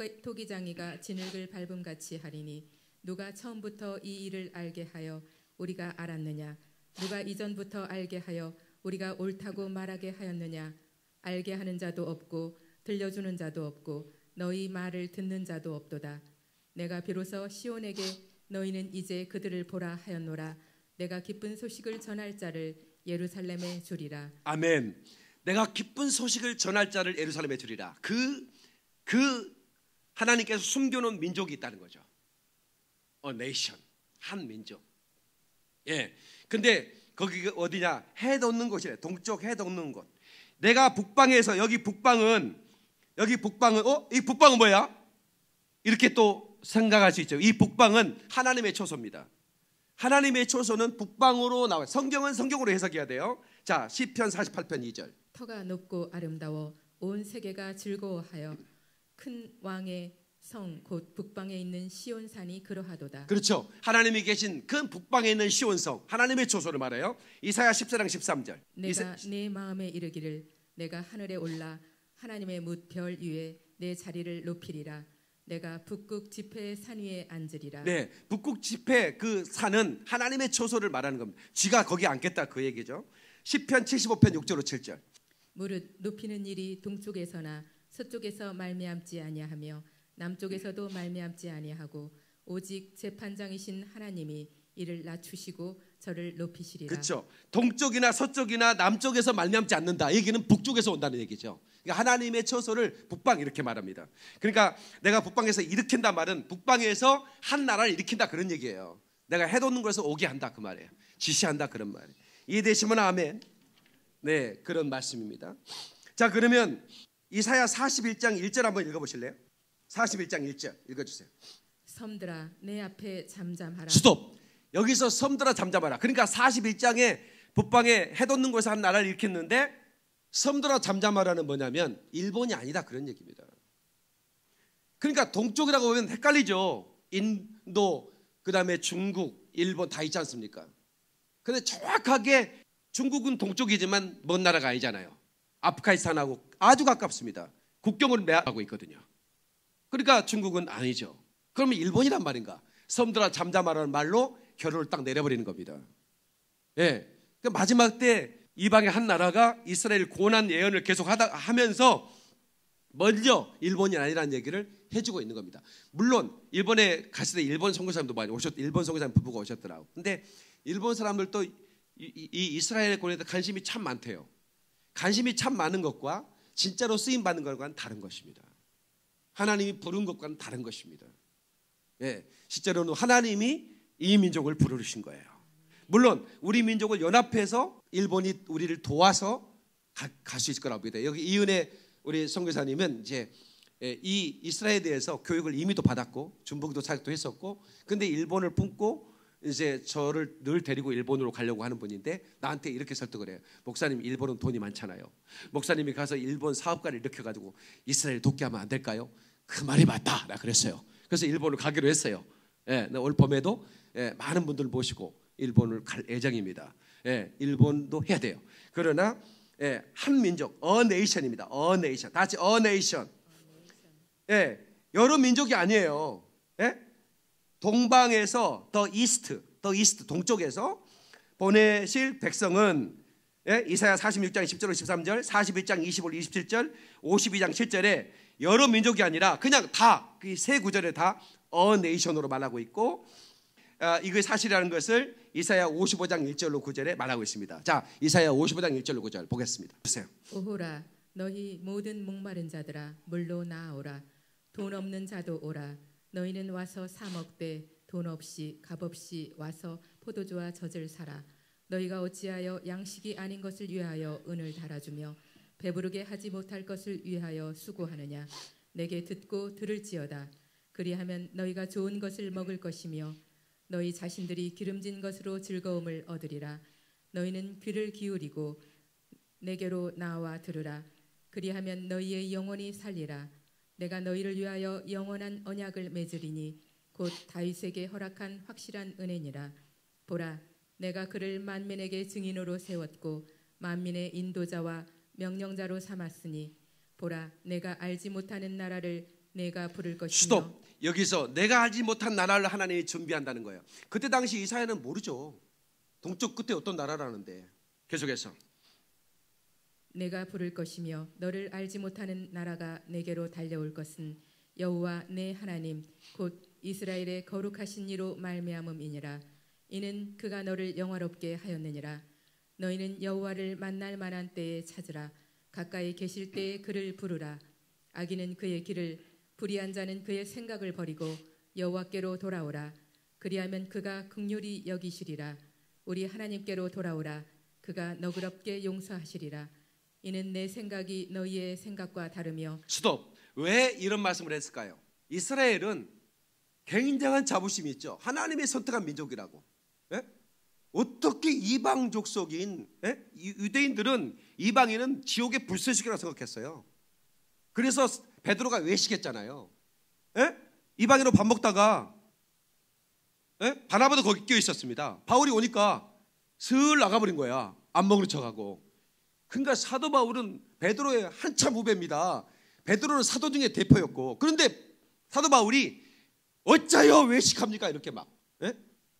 토기장이가 진흙을 밟음같이 하리니 누가 처음부터 이 일을 알게 하여 우리가 알았느냐. 누가 이전부터 알게 하여 우리가 옳다고 말하게 하였느냐. 알게 하는 자도 없고 들려주는 자도 없고 너희 말을 듣는 자도 없도다. 내가 비로소 시온에게 너희는 이제 그들을 보라 하였노라. 내가 기쁜 소식을 전할 자를 예루살렘에 주리라. 아멘. 내가 기쁜 소식을 전할 자를 예루살렘에 주리라. 그, 그 하나님께서 숨겨놓은 민족이 있다는 거죠. A nation, 한 민족. 예. 근데 거기가 어디냐? 해 돋는 곳이래. 동쪽 해 돋는 곳. 내가 북방에서 여기 북방은 여기 북방은 어? 이 북방은 뭐야? 이렇게 또 생각할 수 있죠. 이 북방은 하나님의 초소입니다. 하나님의 초소는 북방으로 나와요. 성경은 성경으로 해석해야 돼요. 자, 시편 사십팔 편 이 절. 터가 높고 아름다워 온 세계가 즐거워하여 큰 왕의 성 곧 북방에 있는 시온산이 그러하도다. 그렇죠. 하나님이 계신 큰 북방에 있는 시온성, 하나님의 초소를 말해요. 이사야 십사 장 십삼 절. 내가 이사... 내 마음에 이르기를 내가 하늘에 올라 하나님의 뭇별 위에 내 자리를 높이리라. 내가 북극 지폐의 산 위에 앉으리라. 네, 북극 지폐 그 산은 하나님의 초소를 말하는 겁니다. 쥐가 거기 앉겠다 그 얘기죠. 시편 칠십오 편 육 절로 칠 절. 무릇 높이는 일이 동쪽에서나 서쪽에서 말미암지 아니하며 남쪽에서도 말미암지 아니하고 오직 재판장이신 하나님이 이를 낮추시고 저를 높이시리라. 그렇죠. 동쪽이나 서쪽이나 남쪽에서 말미암지 않는다. 얘기는 북쪽에서 온다는 얘기죠. 그러니까 하나님의 처소를 북방 이렇게 말합니다. 그러니까 내가 북방에서 일으킨다 말은 북방에서 한 나라를 일으킨다 그런 얘기예요. 내가 해돋는 것에서 오게 한다 그 말이에요. 지시한다 그런 말이에요. 이해되시면 아멘. 네, 그런 말씀입니다. 자, 그러면 이사야 사십일 장 일 절 한번 읽어보실래요? 사십일 장 일 절 읽어주세요. 섬들아 내 앞에 잠잠하라. 스톱. 여기서 섬들아 잠잠하라. 그러니까 사십일 장에 북방에 해돋는 곳에서 한 나라를 일으켰는데 섬들아 잠잠하라는 뭐냐면 일본이 아니다 그런 얘기입니다. 그러니까 동쪽이라고 보면 헷갈리죠. 인도, 그 다음에 중국, 일본 다 있지 않습니까? 그런데 정확하게 중국은 동쪽이지만 먼 나라가 아니잖아요. 아프가니스탄하고 아주 가깝습니다. 국경을 매하고 있거든요. 그러니까 중국은 아니죠. 그러면 일본이란 말인가? 섬들아 잠잠하라는 말로 결론을 딱 내려버리는 겁니다. 예. 그러니까 마지막 때 이방의 한 나라가 이스라엘 고난 예언을 계속 하다 하면서 먼저 일본이 아니라는 얘기를 해주고 있는 겁니다. 물론 일본에 갔을 때 일본 선교사님도 많이 오셨, 일본 선교사님 부부가 오셨더라고. 근데 일본 사람들도 이, 이, 이 이스라엘 고난에 관심이 참 많대요. 관심이 참 많은 것과 진짜로 쓰임 받는 것과는 다른 것입니다. 하나님이 부른 것과는 다른 것입니다. 예, 실제로는 하나님이 이 민족을 부르신 거예요. 물론 우리 민족을 연합해서 일본이 우리를 도와서 갈 수 있을 거라고 믿어요. 여기 이은혜 우리 선교사님은 이제 이 이스라엘에 대해서 교육을 이미도 받았고 중북도 사역도 했었고, 근데 일본을 품고 이제 저를 늘 데리고 일본으로 가려고 하는 분인데 나한테 이렇게 설득을 해요. 목사님, 일본은 돈이 많잖아요. 목사님이 가서 일본 사업가를 일으켜가지고 이스라엘 돕게 하면 안 될까요? 그 말이 맞다, 나 그랬어요. 그래서 일본을 가기로 했어요. 예, 올 봄에도 예, 많은 분들 모시고 일본을 갈 예정입니다. 예, 일본도 해야 돼요. 그러나 예, 한 민족, a nation입니다. a nation. 다 같이 a nation. 예, 여러 민족이 아니에요. 예? 동방에서 더 이스트, 더 이스트 동쪽에서 보내실 백성은 예? 이사야 사십육 장 십 절로 십삼 절, 사십일 장 이십오, 이십칠 절, 오십이 장 칠 절에 여러 민족이 아니라 그냥 다 그 세 구절에 다 a nation으로 말하고 있고, 아, 이게 사실이라는 것을 이사야 오십오 장 일 절로 구 절에 말하고 있습니다. 자, 이사야 오십오 장 일 절로 구 절 보겠습니다. 보세요. 오호라 너희 모든 목마른 자들아 물로 나아오라. 돈 없는 자도 오라. 너희는 와서 사 먹되 돈 없이 값 없이 와서 포도주와 젖을 사라. 너희가 어찌하여 양식이 아닌 것을 위하여 은을 달아주며 배부르게 하지 못할 것을 위하여 수고하느냐. 내게 듣고 들을지어다. 그리하면 너희가 좋은 것을 먹을 것이며 너희 자신들이 기름진 것으로 즐거움을 얻으리라. 너희는 귀를 기울이고 내게로 나와 들으라. 그리하면 너희의 영혼이 살리라. 내가 너희를 위하여 영원한 언약을 맺으리니 곧 다윗에게 허락한 확실한 은혜니라. 보라, 내가 그를 만민에게 증인으로 세웠고 만민의 인도자와 명령자로 삼았으니 보라, 내가 알지 못하는 나라를 내가 부를 것이며. 스톱. 여기서 내가 알지 못한 나라를 하나님이 준비한다는 거예요. 그때 당시 이사야는 모르죠. 동쪽 끝에 어떤 나라라는데. 계속해서 내가 부를 것이며 너를 알지 못하는 나라가 내게로 달려올 것은 여호와 내 하나님 곧 이스라엘의 거룩하신 이로 말미암음이니라. 이는 그가 너를 영화롭게 하였느니라. 너희는 여호와를 만날 만한 때에 찾으라. 가까이 계실 때에 그를 부르라. 악인은 그의 길을, 불의한 자는 그의 생각을 버리고 여호와께로 돌아오라. 그리하면 그가 긍휼히 여기시리라. 우리 하나님께로 돌아오라. 그가 너그럽게 용서하시리라. 이는 내 생각이 너희의 생각과 다르며. 스톱. 왜 이런 말씀을 했을까요? 이스라엘은 굉장한 자부심이 있죠. 하나님의 선택한 민족이라고. 예? 어떻게 이방 족속인 예? 유대인들은 이방인은 지옥의 불쏘시개라고 생각했어요. 그래서 베드로가 외식했잖아요. 예? 이방인으로 밥 먹다가 예? 바나바도 거기 끼어 있었습니다. 바울이 오니까 슬 나가버린 거야. 안 먹는 척하고. 그러니까 사도 바울은 베드로의 한참 후배입니다. 베드로는 사도 중에 대표였고, 그런데 사도 바울이 어짜여 외식합니까? 이렇게 막 예?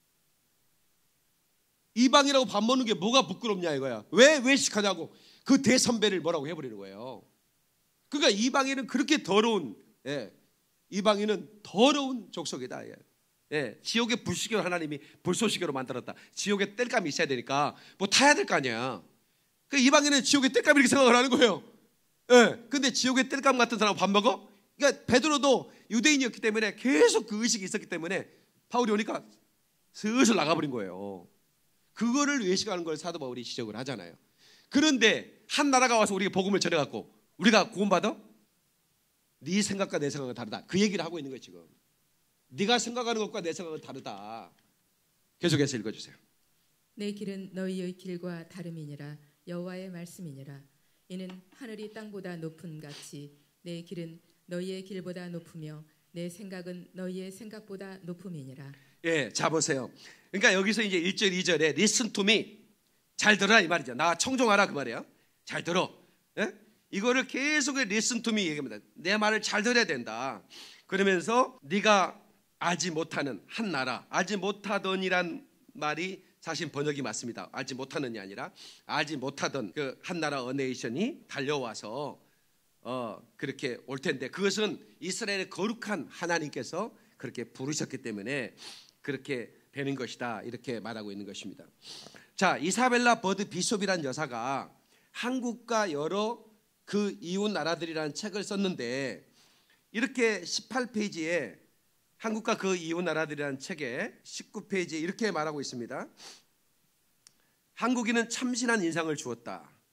이방이라고 밥 먹는 게 뭐가 부끄럽냐 이거야. 왜 외식하냐고 그 대선배를 뭐라고 해버리는 거예요. 그러니까 이방인은 그렇게 더러운 예, 이방인은 더러운 족속이다. 예. 예, 지옥의 불시계로 하나님이 불쏘시개로 만들었다. 지옥에 뗄감이 있어야 되니까 뭐 타야 될 거 아니야. 그 이방인은 지옥의 뗄감 이렇게 생각을 하는 거예요. 예, 근데 지옥의 뗄감 같은 사람 밥 먹어? 그러니까 베드로도 유대인이었기 때문에 계속 그 의식이 있었기 때문에 바울이 오니까 슬슬 나가버린 거예요. 그거를 외식하는 걸 사도 바울이 지적을 하잖아요. 그런데 한 나라가 와서 우리에게 복음을 전해갖고 우리가 구원받아? 네 생각과 내 생각은 다르다. 그 얘기를 하고 있는 거예요 지금. 네가 생각하는 것과 내 생각은 다르다. 계속해서 읽어주세요. 내 길은 너희의 길과 다름이니라. 여호와의 말씀이니라. 이는 하늘이 땅보다 높은 같이 내 길은 너희의 길보다 높으며 내 생각은 너희의 생각보다 높음이니라. 예, 자 보세요. 그러니까 여기서 이제 일 절 이 절에 listen to me, 잘 들어라 이 말이죠. 나 청종하라 그 말이에요. 잘 들어. 예? 이거를 계속 listen to me 얘기합니다. 내 말을 잘 들어야 된다. 그러면서 네가 알지 못하는 한 나라, 알지 못하던이란 말이 사실 번역이 맞습니다. 알지 못하는이 아니라 알지 못하던 그 한 나라 어네이션이 달려와서 어 그렇게 올 텐데, 그것은 이스라엘의 거룩한 하나님께서 그렇게 부르셨기 때문에 그렇게 되는 것이다. 이렇게 말하고 있는 것입니다. 자, 이사벨라 버드 비숍이라는 여사가 한국과 여러 그 이웃 나라들이라는 책을 썼는데, 이렇게 십팔 페이지에 한국과 그 이웃 나라들이라는 책에 십구 페이지에 이렇게 말하고 있습니다. 한국인은 참신한 인상을 주었다.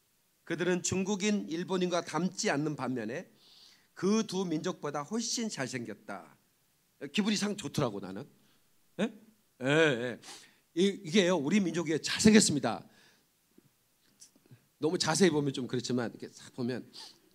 그들은 중국인, 일본인과 닮지 않는 반면에 그 두 민족보다 훨씬 잘생겼다. 기분이 상 좋더라고 나는. 예? 예, 예. 이게요 우리 민족이 잘생겼습니다. 너무 자세히 보면 좀 그렇지만 이렇게 싹 보면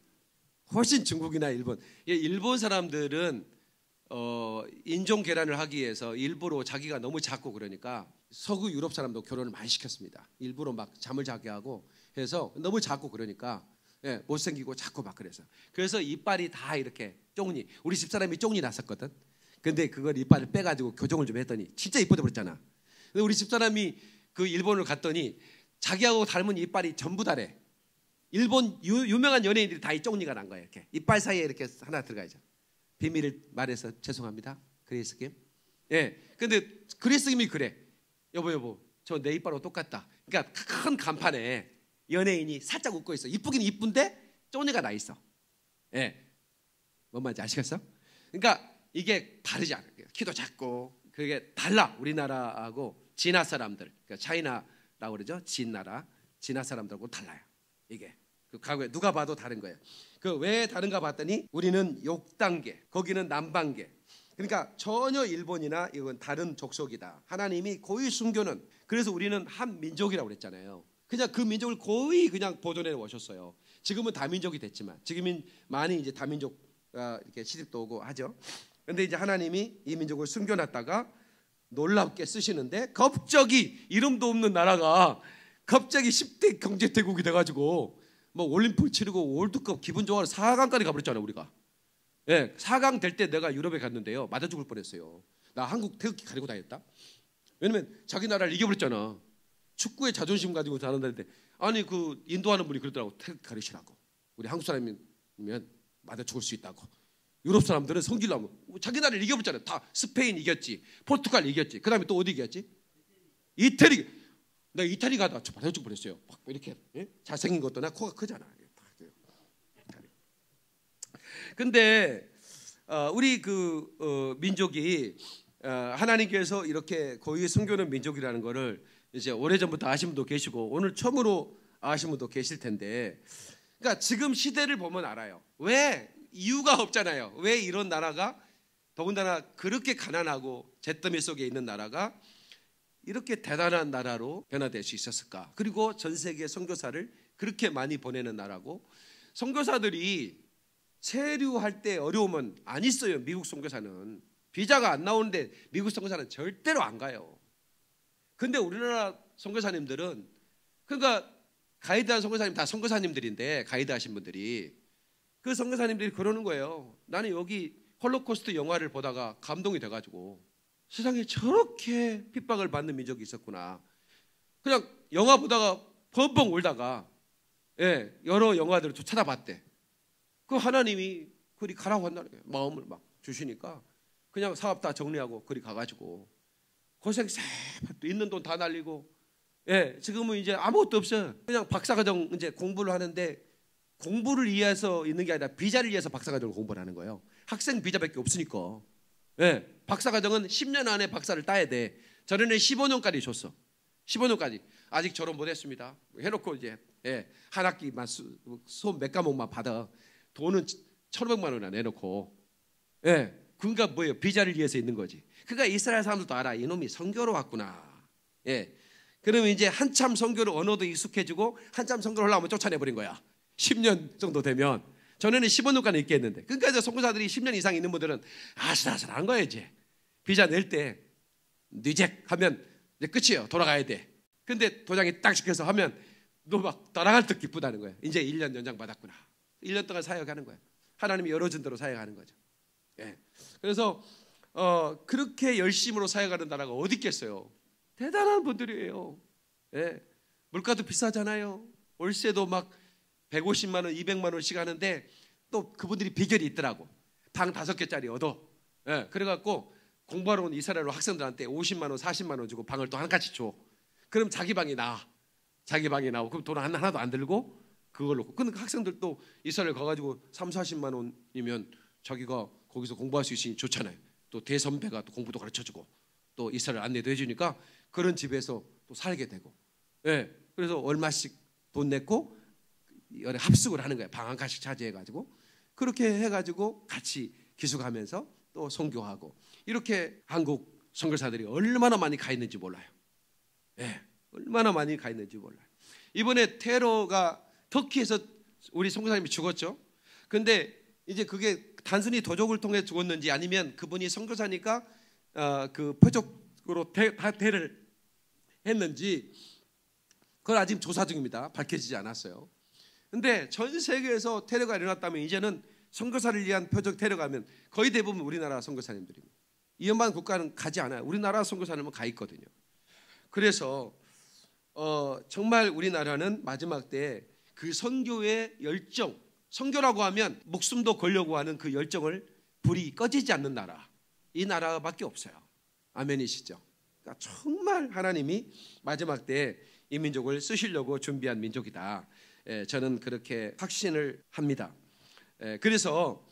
훨씬 중국이나 일본, 일본 사람들은 어, 인종 계란을 하기 위해서 일부러 자기가 너무 작고 그러니까 서구 유럽 사람도 결혼을 많이 시켰습니다. 일부러 막 잠을 자게 하고 해서 너무 작고 그러니까 예, 못생기고 작고 막 그래서 그래서 이빨이 다 이렇게 쪽니, 우리 집사람이 쪽니 났었거든. 근데 그걸 이빨을 빼가지고 교정을 좀 했더니 진짜 이뻐져 버렸잖아. 근데 우리 집사람이 그 일본을 갔더니 자기하고 닮은 이빨이 전부 다래. 일본 유, 유명한 연예인들이 다 이 쪽니가 난 거예요. 이렇게 이빨 사이에 이렇게 하나 들어가야죠. 비밀을 말해서 죄송합니다. 그레이스 김. 예. 근데 그레이스 김이 그래. 여보 여보 저 내 이빨하고 똑같다. 그러니까 큰 간판에 연예인이 살짝 웃고 있어. 이쁘긴 이쁜데 쪽니가 나 있어. 예. 뭔 말인지 아시겠어? 그러니까 이게 다르지 않아요. 키도 작고 그게 달라. 우리나라하고 진화 사람들, 그러니까 차이나라고 그러죠. 진나라, 진화 사람들하고 달라요. 이게 그 과거에 누가 봐도 다른 거예요. 그 왜 다른가 봤더니 우리는 욕단계, 거기는 남방계. 그러니까 전혀 일본이나 이건 다른 족속이다. 하나님이 고이 숨겨는. 그래서 우리는 한 민족이라고 그랬잖아요. 그냥 그 민족을 거의 그냥 보존해 오셨어요. 지금은 다민족이 됐지만 지금은 많이 이제 다민족 이렇게 시집도 오고 하죠. 근데 이제 하나님이 이 민족을 숨겨놨다가 놀랍게 쓰시는데 갑자기 이름도 없는 나라가 갑자기 십 대 경제대국이 돼가지고 뭐 올림픽 치르고 월드컵 기분 좋아서 사 강까지 가버렸잖아요 우리가. 예, 사 강 될 때 내가 유럽에 갔는데요 맞아 죽을 뻔했어요. 나 한국 태극기 가리고 다녔다. 왜냐면 자기 나라를 이겨버렸잖아. 축구에 자존심 가지고 다닌다는데 아니 그 인도하는 분이 그러더라고. 태극기 가리시라고. 우리 한국 사람이면 맞아 죽을 수 있다고. 유럽 사람들은 성질나면 자기 나라를 이겨버렸잖아요. 다 스페인 이겼지, 포르투갈 이겼지, 그 다음에 또 어디 이겼지? 이태리. 내가 이태리 가다 저 맞아 죽을 뻔했어요. 막 이렇게 예? 잘생긴 것도 나 코가 크잖아. 근데 어, 우리 그 어, 민족이 어, 하나님께서 이렇게 고유의 숨겨놓은 민족이라는 거를 이제 오래전부터 아신 분도 계시고 오늘 처음으로 아신 분도 계실 텐데, 그러니까 지금 시대를 보면 알아요. 왜? 이유가 없잖아요. 왜 이런 나라가, 더군다나 그렇게 가난하고 잿더미 속에 있는 나라가 이렇게 대단한 나라로 변화될 수 있었을까? 그리고 전 세계 선교사를 그렇게 많이 보내는 나라고, 선교사들이 체류할 때 어려움은 안 있어요. 미국 선교사는 비자가 안 나오는데 미국 선교사는 절대로 안 가요. 근데 우리나라 선교사님들은, 그러니까 가이드한 선교사님 다 선교사님들인데, 가이드 하신 분들이 그 선교사님들이 그러는 거예요. 나는 여기 홀로코스트 영화를 보다가 감동이 돼가지고 세상에 저렇게 핍박을 받는 민족이 있었구나. 그냥 영화 보다가 펑펑 울다가 예, 여러 영화들을 좀 찾아봤대. 그 하나님이 그리 가라고 한다는 거예요. 마음을 막 주시니까 그냥 사업 다 정리하고 그리 가가지고 고생 쎄 있는 돈 다 날리고, 예, 지금은 이제 아무것도 없어요. 그냥 박사과정 이제 공부를 하는데, 공부를 위해서 있는 게 아니라 비자를 위해서 박사과정을 공부를 하는 거예요. 학생 비자밖에 없으니까. 예, 박사과정은 십 년 안에 박사를 따야 돼. 저는 십오 년까지 줬어. 십오 년까지. 아직 졸업 못했습니다. 해놓고 이제 예, 한 학기만 수업 몇 과목만 받아. 돈은 천오백만 원이나 내놓고. 예, 그러니까 뭐예요? 비자를 위해서 있는 거지. 그러니까 이스라엘 사람들도 알아. 이놈이 선교로 왔구나. 예, 그러면 이제 한참 선교로 언어도 익숙해지고 한참 선교를 하려면 쫓아내버린 거야. 십 년 정도 되면. 전에는 십오 년간 있겠는데. 그러니까 이제 선교사들이 십 년 이상 있는 분들은 아슬아슬한 거야. 이제 비자 낼 때 니젝 하면 이제 끝이에요. 돌아가야 돼. 근데 도장이 딱 찍혀서 하면 너 막 따라갈 듯 기쁘다는 거야. 이제 일 년 연장 받았구나. 일 년 동안 사역하는 거야. 하나님이 열어준 대로 사역하는 거죠. 예. 그래서 어, 그렇게 열심으로 사역하는 나라가 어디 있겠어요. 대단한 분들이에요. 예. 물가도 비싸잖아요. 월세도 막 백오십만 원, 이백만 원씩 하는데 또 그분들이 비결이 있더라고. 방 다섯 개짜리 얻어. 예. 그래갖고 공부하러 온 이스라엘 학생들한테 오십만 원, 사십만 원 주고 방을 또 하나같이 줘. 그럼 자기 방이 나와. 자기 방이 나오고 그럼 돈 하나도 안 들고 그걸로. 근데 학생들도 이스라엘 가가지고 삼사십만 원이면 자기가 거기서 공부할 수 있으니 좋잖아요. 또 대선배가 또 공부도 가르쳐주고 또 이스라엘 안내도 해주니까 그런 집에서 또 살게 되고. 예. 그래서 얼마씩 돈 냈고 여러 합숙을 하는 거예요. 방 한 칸씩 차지해가지고 그렇게 해가지고 같이 기숙하면서 또 선교하고 이렇게 한국 선교사들이 얼마나 많이 가 있는지 몰라요. 예, 얼마나 많이 가 있는지 몰라요. 이번에 테러가 터키에서 우리 선교사님이 죽었죠. 근데 이제 그게 단순히 도적을 통해 죽었는지 아니면 그분이 선교사니까 어, 그 표적으로 대, 대를 했는지 그건 아직 조사 중입니다. 밝혀지지 않았어요. 근데 전 세계에서 테러가 일어났다면 이제는 선교사를 위한 표적 테러가 하면 거의 대부분 우리나라 선교사님들입니다. 위험한 국가는 가지 않아요. 우리나라 선교사님은 가 있거든요. 그래서 어, 정말 우리나라는 마지막 때 그 선교의 열정, 선교라고 하면 목숨도 걸려고 하는 그 열정을 불이 꺼지지 않는 나라, 이 나라밖에 없어요. 아멘이시죠? 그러니까 정말 하나님이 마지막 때 이 민족을 쓰시려고 준비한 민족이다. 예, 저는 그렇게 확신을 합니다. 예, 그래서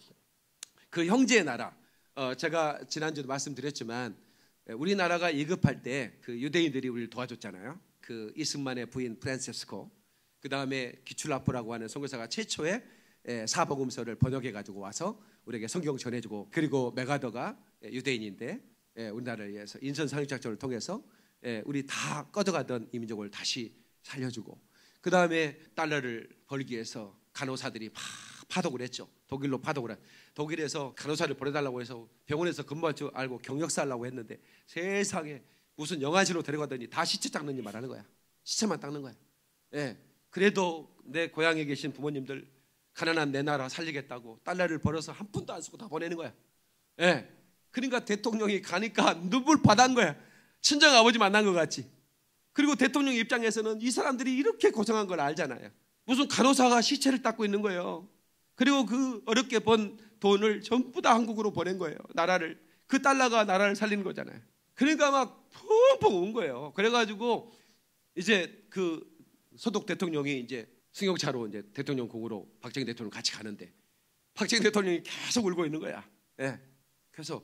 그 형제의 나라, 어, 제가 지난주도 말씀드렸지만 우리나라가 이급할 때 그 유대인들이 우리를 도와줬잖아요. 그 이승만의 부인 프란체스코, 그 다음에 기출라포라고 하는 선교사가 최초의 사복음서를 번역해 가지고 와서 우리에게 성경 전해주고, 그리고 메가더가 유대인인데 우리나라를 위해서 인천 상륙작전을 통해서 우리 다 꺼져가던 이 민족을 다시 살려주고, 그 다음에 달러를 벌기 위해서 간호사들이 막 파독을 했죠. 독일로 파독을 한. 독일에서 간호사를 보내달라고 해서 병원에서 근무할 줄 알고 경력사 하려고 했는데 세상에 무슨 영안실로 데려가더니 다 시체 닦는 일 말하는 거야. 시체만 닦는 거야. 예. 그래도 내 고향에 계신 부모님들 가난한 내 나라 살리겠다고 달러를 벌어서 한 푼도 안 쓰고 다 보내는 거야. 예. 그러니까 대통령이 가니까 눈물 바다인 거야. 친정 아버지 만난 것 같이. 그리고 대통령 입장에서는 이 사람들이 이렇게 고생한 걸 알잖아요. 무슨 간호사가 시체를 닦고 있는 거예요. 그리고 그 어렵게 번 돈을 전부 다 한국으로 보낸 거예요. 나라를. 그 달러가 나라를 살리는 거잖아요. 그러니까 막 펑펑 온 거예요. 그래가지고 이제 그 서독 대통령이 이제 승용차로 이제 대통령궁으로 박정희 대통령 같이 가는데 박정희 대통령이 계속 울고 있는 거야. 예. 그래서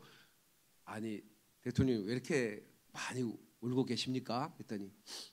아니 대통령이 왜 이렇게 많이 울고 계십니까? 했더니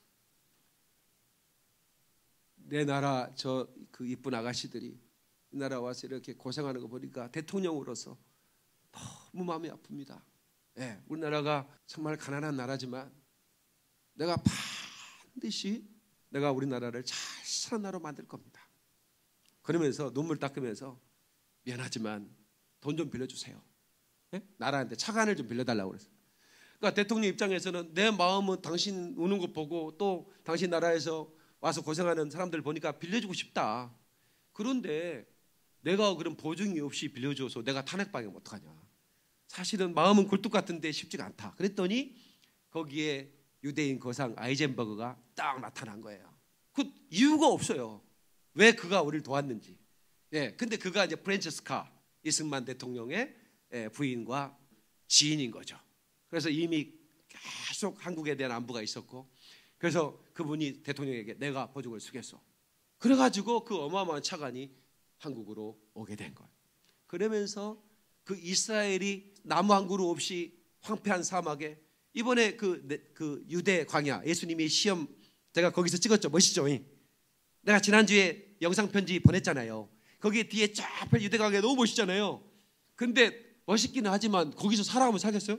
내 나라 저 그 이쁜 아가씨들이 이 나라 와서 이렇게 고생하는 거 보니까 대통령으로서 너무 마음이 아픕니다. 예, 우리나라가 정말 가난한 나라지만 내가 반드시 내가 우리나라를 잘 사는 나라로 만들 겁니다. 그러면서 눈물 닦으면서 미안하지만 돈 좀 빌려주세요. 예? 나라한테 차관을 좀 빌려달라고 그랬어요. 그러니까 대통령 입장에서는 내 마음은 당신 우는 거 보고 또 당신 나라에서 와서 고생하는 사람들 보니까 빌려주고 싶다. 그런데 내가 그런 보증이 없이 빌려줘서 내가 탄핵당하면 어떡하냐. 사실은 마음은 굴뚝 같은데 쉽지가 않다. 그랬더니 거기에 유대인 거상 아이젠버그가 딱 나타난 거예요. 그 이유가 없어요. 왜 그가 우리를 도왔는지. 예, 근데 그가 이제 프란체스카 이승만 대통령의 부인과 지인인 거죠. 그래서 이미 계속 한국에 대한 안부가 있었고, 그래서 그분이 대통령에게 내가 보증을 쓰겠소. 그래가지고 그 어마어마한 차관이 한국으로 오게 된 거예요. 그러면서 그 이스라엘이 나무 한 그루 없이 황폐한 사막에 이번에 그, 그 유대 광야 예수님이 시험 제가 거기서 찍었죠. 멋있죠? 내가 지난주에 영상 편지 보냈잖아요. 거기 뒤에 쫙 펼 유대 광야 너무 멋있잖아요. 근데 멋있기는 하지만 거기서 살아가면 살겠어요?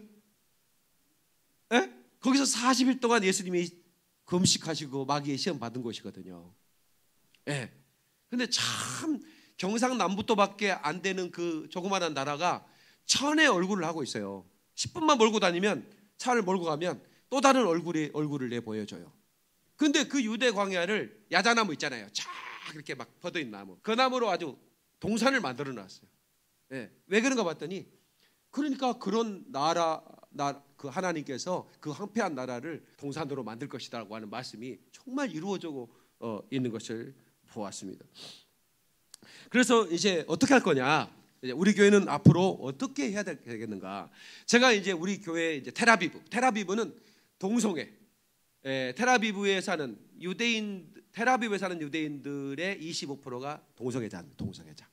에? 거기서 사십 일 동안 예수님이 금식하시고 마귀의 시험 받은 곳이거든요. 예. 근데 참 경상남북도밖에 안 되는 그 조그마한 나라가 천의 얼굴을 하고 있어요. 십 분만 몰고 다니면 차를 몰고 가면 또 다른 얼굴이 얼굴을 내 보여줘요. 근데 그 유대 광야를 야자나무 있잖아요. 쫙 이렇게 막 퍼져있는 나무. 그 나무로 아주 동산을 만들어 놨어요. 예. 왜 그런가 봤더니 그러니까 그런 나라 나, 그 하나님께서 그 황폐한 나라를 동산으로 만들 것이다라고 하는 말씀이 정말 이루어지고 어, 있는 것을 보았습니다. 그래서 이제 어떻게 할 거냐? 이제 우리 교회는 앞으로 어떻게 해야 되겠는가? 제가 이제 우리 교회 이제 텔아비브, 텔아비브는 동성애, 에, 텔아비브에 사는 유대인, 텔아비브에 사는 유대인들의 이십오 퍼센트가 동성애자, 동성애자.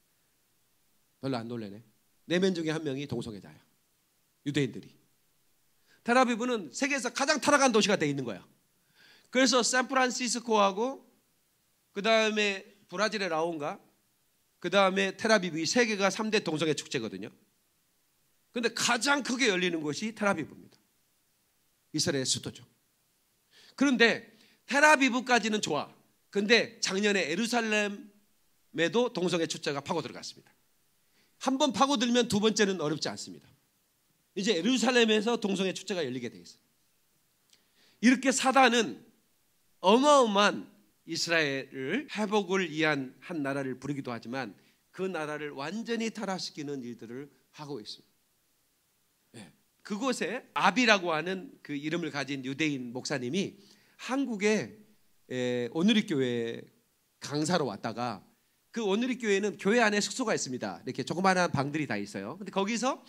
별로 안 놀래네. 네 명 중에 한 명이 동성애자야. 유대인들이. 텔아비브는 세계에서 가장 타락한 도시가 돼 있는 거야. 그래서 샌프란시스코하고 그 다음에 브라질의 라온가, 그 다음에 텔아비브, 이 세 개가 삼 대 동성애 축제거든요. 그런데 가장 크게 열리는 곳이 텔아비브입니다. 이스라엘의 수도죠. 그런데 텔아비브까지는 좋아. 근데 작년에 예루살렘에도 동성애 축제가 파고 들어갔습니다. 한 번 파고들면 두 번째는 어렵지 않습니다. 이제 예루살렘에서 동성애 축제가 열리게 돼 있어요. 이렇게 사단은 어마어마한 이스라엘을 회복을 위한 한 나라를 부르기도 하지만 그 나라를 완전히 타락시키는 일들을 하고 있습니다. 네. 그곳에 아비라고 하는 그 이름을 가진 유대인 목사님이 한국에 오누리 교회 강사로 왔다가, 그 오누리 교회는 교회 안에 숙소가 있습니다. 이렇게 조그마한 방들이 다 있어요. 근데 거기서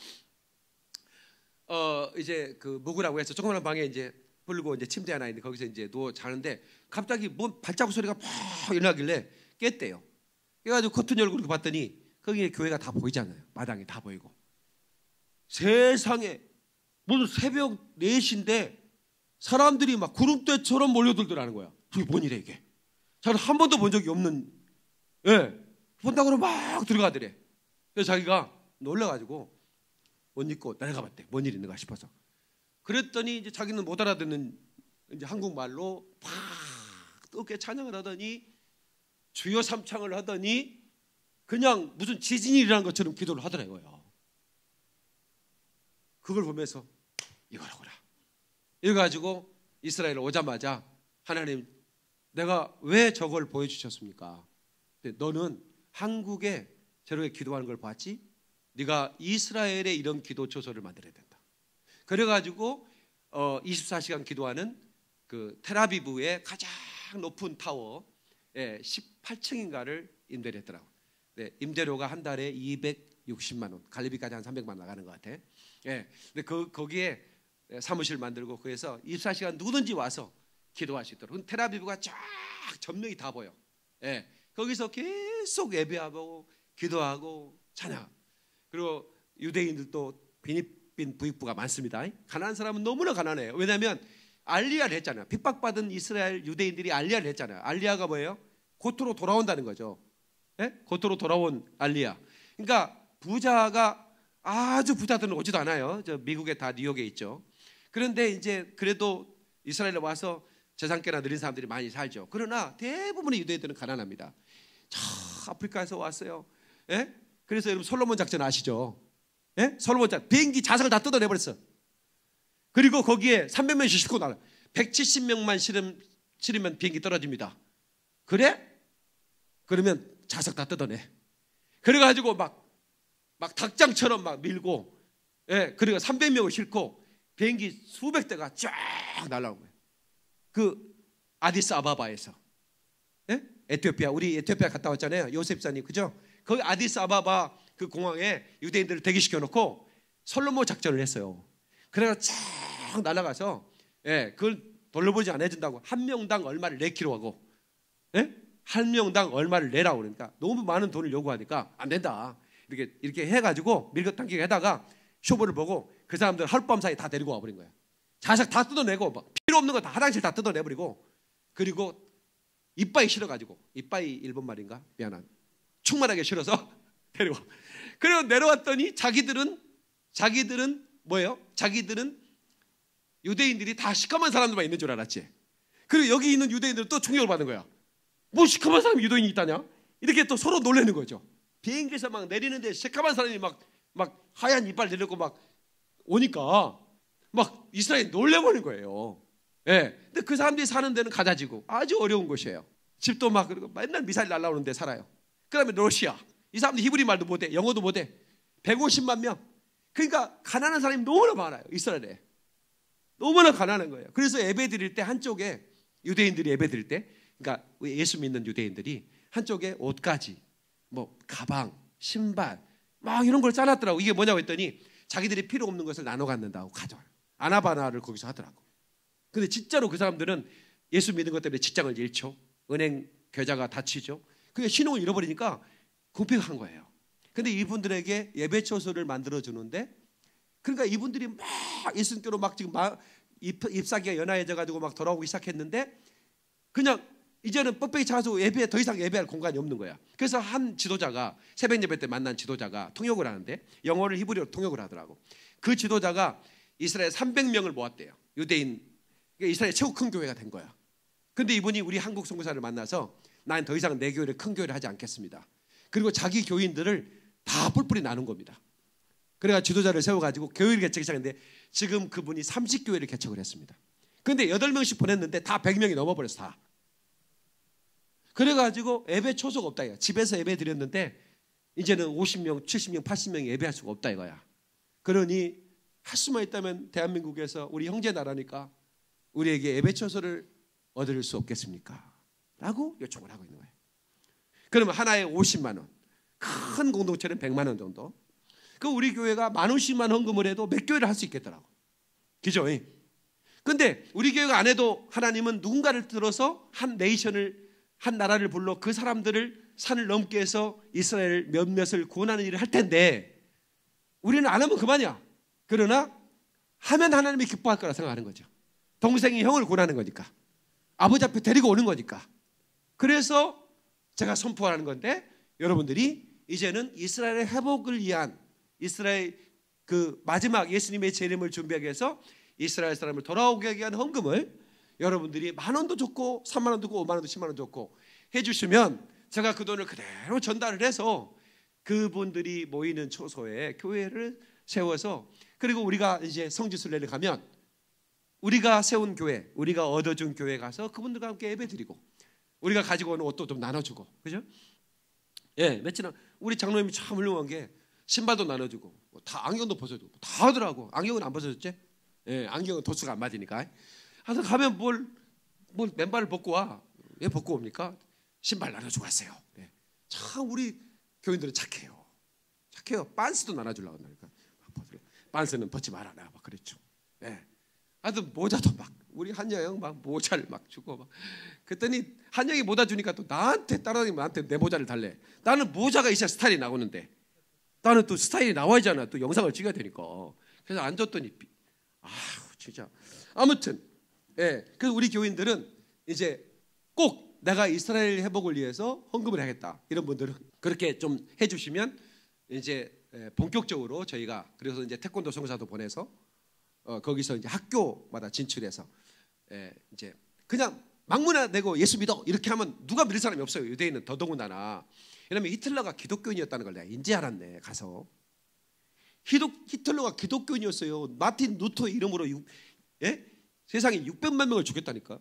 어 이제 그 묵으라고 해서 조그마한 방에 이제 불고 이제 침대 하나 있는데 거기서 이제 누워 자는데 갑자기 뭔 발자국 소리가 팍 일어나길래 깼대요. 그래가지고 커튼 열고 이렇게 봤더니 거기에 교회가 다 보이잖아요. 마당에 다 보이고. 세상에 무슨 새벽 네 시인데 사람들이 막 구름대처럼 몰려들더라는 거야. 이게 뭔 일이야 이게? 자기는 한 번도 본 적이 없는, 예, 본다고 막 들어가더래. 그래서 자기가 놀라가지고 옷 입고 내려가 봤대. 뭔 일이 있는가 싶어서. 그랬더니 이제 자기는 못 알아듣는 이제 한국말로 팍 뜨겁게 찬양을 하더니 주여 삼창을 하더니 그냥 무슨 지진이 일어난 것처럼 기도를 하더라고요. 그걸 보면서 이거라구나. 이래가지고 이스라엘 오자마자 하나님, 내가 왜 저걸 보여주셨습니까? 너는 한국에 저렇게 기도하는 걸 봤지? 네가 이스라엘에 이런 기도 초소를 만들어야 된다. 그래가지고 어 이십사 시간 기도하는 그 텔아비브의 가장 높은 타워, 예, 십팔 층인가를 임대를 했더라고. 네, 임대료가 한 달에 이백육십만 원, 갈비까지 한 삼백만 원 나가는 것 같아. 예, 근데 그 거기에 사무실 만들고 그래서 이십사 시간 누구든지 와서 기도할 수 있도록. 텔아비브가 쫙 전면이 다 보여. 예, 거기서 계속 예배하고 기도하고 찬양. 그리고 유대인들도 비니빈 부익부가 많습니다. 가난한 사람은 너무나 가난해요. 왜냐하면 알리야를 했잖아요. 핍박받은 이스라엘 유대인들이 알리야를 했잖아요. 알리야가 뭐예요? 고토로 돌아온다는 거죠. 예? 고토로 돌아온 알리야. 그러니까 부자가 아주 부자들은 오지도 않아요. 저 미국에 다 뉴욕에 있죠. 그런데 이제 그래도 이스라엘에 와서 재산계나 느린 사람들이 많이 살죠. 그러나 대부분의 유대인들은 가난합니다. 저 아프리카에서 왔어요. 예? 그래서 여러분 솔로몬 작전 아시죠? 예? 솔로몬 작전 비행기 좌석을 다 뜯어내버렸어. 그리고 거기에 삼백 명씩 싣고 나가. 백칠십 명만 실으면, 실으면 비행기 떨어집니다. 그래? 그러면 좌석 다 뜯어내. 그래가지고 막, 막 닭장처럼 막 밀고, 예, 그리고 삼백 명을 싣고 비행기 수백 대가 쫙 날아온 거예요. 그 아디스 아바바에서, 예? 에티오피아, 우리 에티오피아 갔다 왔잖아요. 요셉사님, 그죠? 거기 아디스 아바바 그 공항에 유대인들을 대기시켜 놓고 솔로몬 작전을 했어요. 그래서 쫙 날아가서, 예, 그걸 돌려보지 안 해준다고 한 명당 얼마를 내기로 하고, 예? 한 명당 얼마를 내라고 그러니까 너무 많은 돈을 요구하니까 안 된다. 이렇게 이렇게 해가지고 밀고 당기게 하다가 쇼부를 보고 그 사람들 하룻밤 사이 다 데리고 와버린 거예요. 자석 다 뜯어내고 막 필요 없는 거 다 화장실 다 뜯어내버리고, 그리고 이빠이 실어가지고, 이빠이 일본 말인가? 미안한. 충만하게 실어서 데리고. 그리고 내려왔더니 자기들은 자기들은 뭐예요? 자기들은 유대인들이 다 시커먼 사람들만 있는 줄 알았지. 그리고 여기 있는 유대인들은 또 충격을 받는 거야. 뭐 시커먼 사람이 유대인이 있다냐? 이렇게 또 서로 놀라는 거죠. 비행기에서 막 내리는데 시커먼 사람이 막, 막 하얀 이빨 내리고 막 오니까 막 이스라엘이 놀래버린 거예요. 예. 근데 그 사람들이 사는 데는 가자지구, 아주 어려운 곳이에요. 집도 막 그리고 맨날 미사일 날라오는데 살아요. 그 다음에 러시아, 이 사람들 히브리 말도 못해, 영어도 못해. 백오십만 명. 그러니까 가난한 사람이 너무나 많아요. 이스라엘에 너무나 가난한 거예요. 그래서 예배 드릴 때 한쪽에 유대인들이 예배 드릴 때, 그러니까 예수 믿는 유대인들이 한쪽에 옷가지, 뭐 가방, 신발 막 이런 걸 짜놨더라고. 이게 뭐냐고 했더니 자기들이 필요 없는 것을 나눠 갖는다고 가져와요. 아나바나를 거기서 하더라고. 근데 진짜로 그 사람들은 예수 믿는 것 때문에 직장을 잃죠. 은행 계좌가 닫히죠. 그게 신용을 잃어버리니까 궁핍한 거예요. 근데 이분들에게 예배 처소를 만들어 주는데, 그러니까 이분들이 막 예수님께로 막 지금 막 잎사귀가 연하해져 가지고 막 돌아오기 시작했는데, 그냥 이제는 뻑뻑이 차가지고 예배 더 이상 예배할 공간이 없는 거야. 그래서 한 지도자가 새벽 예배 때 만난 지도자가 통역을 하는데 영어를 히브리어로 통역을 하더라고. 그 지도자가 이스라엘 삼백 명을 모았대요. 유대인, 그러니까 이스라엘 최고 큰 교회가 된 거야. 근데 이분이 우리 한국 선교사를 만나서 난 더 이상 내 교회를 큰 교회를 하지 않겠습니다. 그리고 자기 교인들을 다 뿔뿔이 나눈 겁니다. 그래가 지도자를 세워가지고 교회를 개척 시작했는데 지금 그분이 삼십 교회를 개척을 했습니다. 근데 여덟 명씩 보냈는데 다 백 명이 넘어버렸어. 다. 그래가지고 예배 초소가 없다 이거야. 집에서 예배 드렸는데 이제는 오십 명, 칠십 명, 팔십 명이 예배할 수가 없다 이거야. 그러니 할 수만 있다면 대한민국에서 우리 형제 나라니까 우리에게 예배 초소를 얻을 수 없겠습니까? 라고 요청을 하고 있는 거예요. 그러면 하나에 오십만 원, 큰 공동체는 백만 원 정도. 그 우리 교회가 만 원씩만 헌금을 해도 몇 교회를 할 수 있겠더라고. 그죠? 근데 우리 교회가 안 해도 하나님은 누군가를 들어서 한 네이션을, 한 나라를 불러 그 사람들을 산을 넘게 해서 이스라엘 몇몇을 구원하는 일을 할 텐데 우리는 안 하면 그만이야. 그러나 하면 하나님이 기뻐할 거라 생각하는 거죠. 동생이 형을 구원하는 거니까, 아버지 앞에 데리고 오는 거니까. 그래서 제가 선포하는 건데 여러분들이 이제는 이스라엘의 회복을 위한, 이스라엘 그 마지막 예수님의 재림을 준비하기 위해서 이스라엘 사람을 돌아오게 위한 헌금을 여러분들이 만 원도 좋고 삼만 원도 좋고 오만 원도 십만 원도 좋고 해주시면 제가 그 돈을 그대로 전달을 해서 그분들이 모이는 초소에 교회를 세워서, 그리고 우리가 이제 성지순례를 가면 우리가 세운 교회, 우리가 얻어준 교회 가서 그분들과 함께 예배 드리고 우리가 가지고 오는 옷도 좀 나눠주고, 그죠? 예, 며칠 우리 장로님이 참 훌륭한 게 신발도 나눠주고 다 안경도 벗어주고 다 하더라고. 안경은 안 벗어줬지? 예, 안경은 도수가 안 맞으니까. 하여튼 가면 뭘, 뭘 맨발을 벗고 와. 왜 벗고 옵니까? 신발 나눠주고 왔어요. 예. 참 우리 교인들은 착해요. 착해요. 빤스도 나눠주려고 한다니까. 빤스는 벗지 마라. 내가 막 그랬죠. 예. 하여튼 모자도 막 우리 한여영 막 모자를 막 주고 막. 그랬더니 한영이 모자 주니까 또 나한테 따라다니면 나한테 내 모자를 달래. 나는 모자가 있어야 스타일이 나오는데 나는 또 스타일이 나와야잖아. 또 영상을 찍어야 되니까. 그래서 안 줬더니 아우 진짜. 아무튼 예, 그 우리 교인들은 이제 꼭 내가 이스라엘 회복을 위해서 헌금을 하겠다. 이런 분들은 그렇게 좀 해주시면 이제 본격적으로 저희가 그래서 이제 태권도 선교사도 보내서 어, 거기서 이제 학교마다 진출해서 예, 이제 그냥 막문화 내고 예수 믿어 이렇게 하면 누가 믿을 사람이 없어요. 유대인은 더더군다나. 왜냐면 히틀러가 기독교인이었다는 걸 내가 인지 알았네. 가서 히도, 히틀러가 기독교인이었어요. 마틴 루터 이름으로 유, 예? 세상에 육백만 명을 죽였다니까.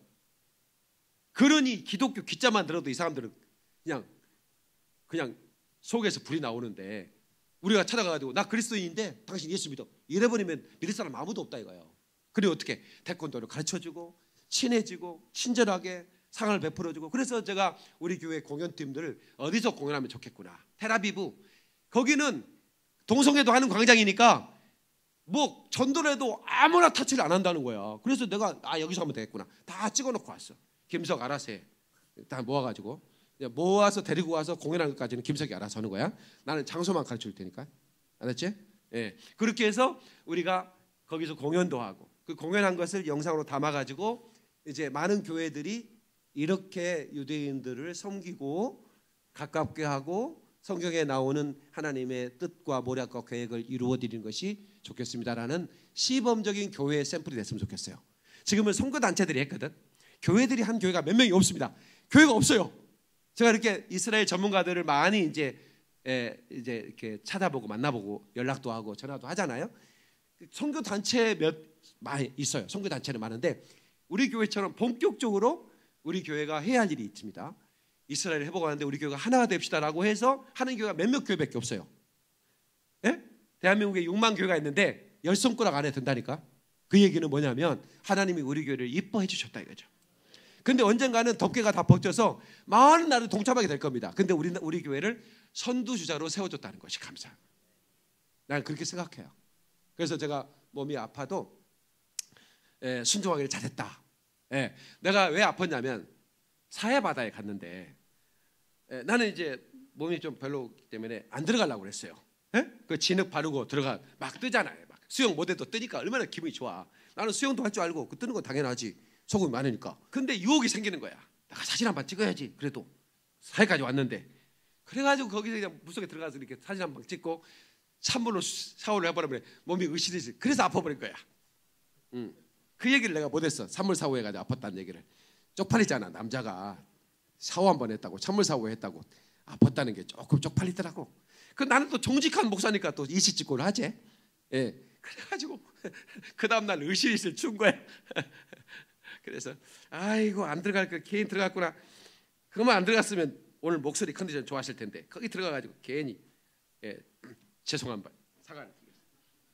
그러니 기독교 기자만 들어도 이 사람들은 그냥 그냥 속에서 불이 나오는데 우리가 찾아가가지고 나 그리스도인인데 당신 예수 믿어 이래버리면 믿을 사람 아무도 없다 이거예요. 그리고 어떻게 태권도를 가르쳐주고 친해지고 친절하게 상을 베풀어주고. 그래서 제가 우리 교회 공연팀들을 어디서 공연하면 좋겠구나. 텔아비브 거기는 동성애도 하는 광장이니까 뭐 전도를 해도 아무나 터치를 안 한다는 거야. 그래서 내가 아 여기서 하면 되겠구나. 다 찍어놓고 왔어. 김석 알아서 해. 다 모아가지고 모아서 데리고 와서 공연하는 것까지는 김석이 알아서 하는 거야. 나는 장소만 가르쳐 줄 테니까. 알았지? 예. 그렇게 해서 우리가 거기서 공연도 하고 그 공연한 것을 영상으로 담아가지고 이제 많은 교회들이 이렇게 유대인들을 섬기고 가깝게 하고 성경에 나오는 하나님의 뜻과 모략과 계획을 이루어드리는 것이 좋겠습니다라는 시범적인 교회의 샘플이 됐으면 좋겠어요. 지금은 선교단체들이 했거든. 교회들이 한 교회가 몇 명이 없습니다. 교회가 없어요. 제가 이렇게 이스라엘 전문가들을 많이 이제 에, 이제 이렇게 찾아보고 만나보고 연락도 하고 전화도 하잖아요. 선교단체 몇 많이 있어요. 선교단체는 많은데 우리 교회처럼 본격적으로 우리 교회가 해야 할 일이 있습니다. 이스라엘을 회복하는데 우리 교회가 하나가 됩시다라고 해서 하는 교회가 몇몇 교회밖에 없어요. 예? 대한민국에 육만 교회가 있는데 열 손가락 안에 든다니까. 그 얘기는 뭐냐면 하나님이 우리 교회를 이뻐해 주셨다 이거죠. 근데 언젠가는 덮개가 다 벗겨서 많은 나라를 동참하게 될 겁니다. 근데 우리, 우리 교회를 선두주자로 세워줬다는 것이 감사해요. 나는 그렇게 생각해요. 그래서 제가 몸이 아파도 예, 순종하기를 잘했다. 예, 내가 왜 아팠냐면 사해바다에 갔는데 예, 나는 이제 몸이 좀 별로기 때문에 안 들어가려고 그랬어요. 예? 그 진흙 바르고 들어가 막 뜨잖아요. 막 수영 못해도 뜨니까 얼마나 기분이 좋아. 나는 수영도 할 줄 알고 그 뜨는 건 당연하지. 소금이 많으니까. 근데 유혹이 생기는 거야. 내가 사진 한 번 찍어야지. 그래도 사회까지 왔는데. 그래가지고 거기서 그냥 물속에 들어가서 이렇게 사진 한 방 찍고 찬물로 샤워를 해버리면 몸이 으시리지. 그래서 아파버린 거야. 응. 그 얘기를 내가 못했어. 찬물 샤워해가지고 아팠다는 얘기를. 쪽팔리잖아. 남자가 샤워 한 번 했다고, 찬물 샤워했다고 아팠다는 게 조금 쪽팔리더라고. 그 나는 또 정직한 목사니까 또 이시직고를 하지. 예. 그래가지고 그 다음날 으실으실 준 거야. 그래서 아이고 안 들어갈 거 개인 들어갔구나. 그러면 안 들어갔으면 오늘 목소리 컨디션 좋아하실 텐데 거기 들어가가지고 괜히 예, 죄송한 말 사과를 드리겠습니다.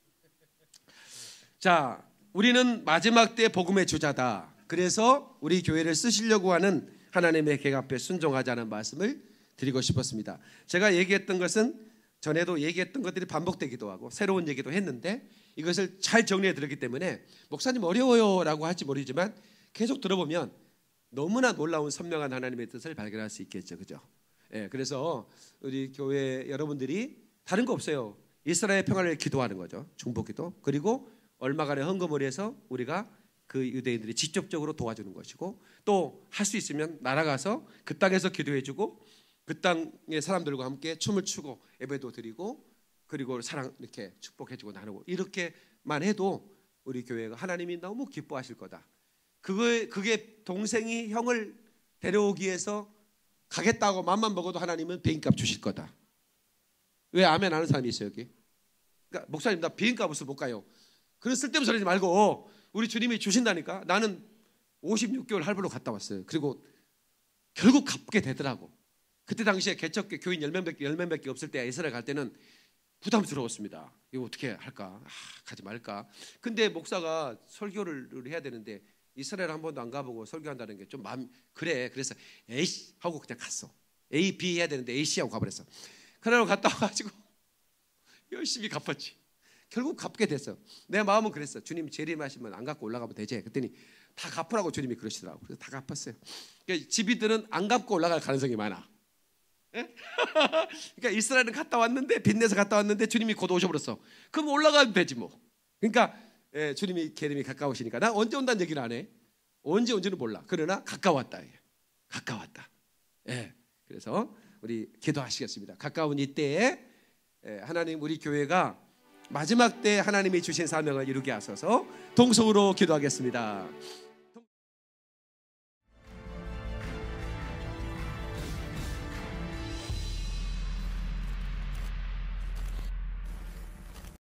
자, 우리는 마지막 때 복음의 주자다. 그래서 우리 교회를 쓰시려고 하는 하나님의 계획 앞에 순종하자는 말씀을 드리고 싶었습니다. 제가 얘기했던 것은 전에도 얘기했던 것들이 반복되기도 하고 새로운 얘기도 했는데 이것을 잘 정리해 드렸기 때문에 목사님 어려워요라고 할지 모르지만 계속 들어보면 너무나 놀라운 선명한 하나님의 뜻을 발견할 수 있겠죠, 그죠? 예, 그래서 우리 교회 여러분들이 다른 거 없어요. 이스라엘 평화를 기도하는 거죠, 중보기도. 그리고 얼마간의 헌금을 해서 우리가 그 유대인들이 직접적으로 도와주는 것이고 또 할 수 있으면 날아가서 그 땅에서 기도해주고 그 땅의 사람들과 함께 춤을 추고 예배도 드리고 그리고 사랑 이렇게 축복해주고 나누고 이렇게만 해도 우리 교회가 하나님이 너무 기뻐하실 거다. 그게, 그게 동생이 형을 데려오기 위해서 가겠다고 맘만 먹어도 하나님은 비행값 주실 거다. 왜 아멘 하는 사람이 있어요 여기? 그러니까 목사님 나 비행값 없어 못 가요. 그런 쓸데없는 소리 하지 말고 우리 주님이 주신다니까. 나는 오십육 개월 할부로 갔다 왔어요. 그리고 결국 갚게 되더라고. 그때 당시에 개척교 교인 열 명밖에 열 명밖에 없을 때 이스라엘 갈 때는 부담스러웠습니다. 이거 어떻게 할까? 아, 가지 말까? 근데 목사가 설교를 해야 되는데 이스라엘 한 번도 안 가보고 설교한다는 게 좀 마음 그래. 그래서 에이씨 하고 그냥 갔어. A, B 해야 되는데 에이씨 하고 가버렸어. 그러고 갔다 와가지고 열심히 갚았지. 결국 갚게 됐어. 내 마음은 그랬어. 주님 재림하시면 안 갚고 올라가면 되지. 그랬더니 다 갚으라고 주님이 그러시더라고. 그래서 다 갚았어요. 그러니까 지비들은 안 갚고 올라갈 가능성이 많아. 예? 그러니까 이스라엘은 갔다 왔는데 빚내서 갔다 왔는데 주님이 곧 오셔버렸어. 그럼 올라가면 되지 뭐. 그러니까 예, 주님이 계름이 가까우시니까 나 언제 온다는 얘기를 안 해. 언제 온지는 몰라. 그러나 가까웠다. 예. 가까웠다. 예. 그래서 우리 기도하시겠습니다. 가까운 이때에 예, 하나님 우리 교회가 마지막 때 하나님이 주신 사명을 이루게 하소서. 동성으로 기도하겠습니다.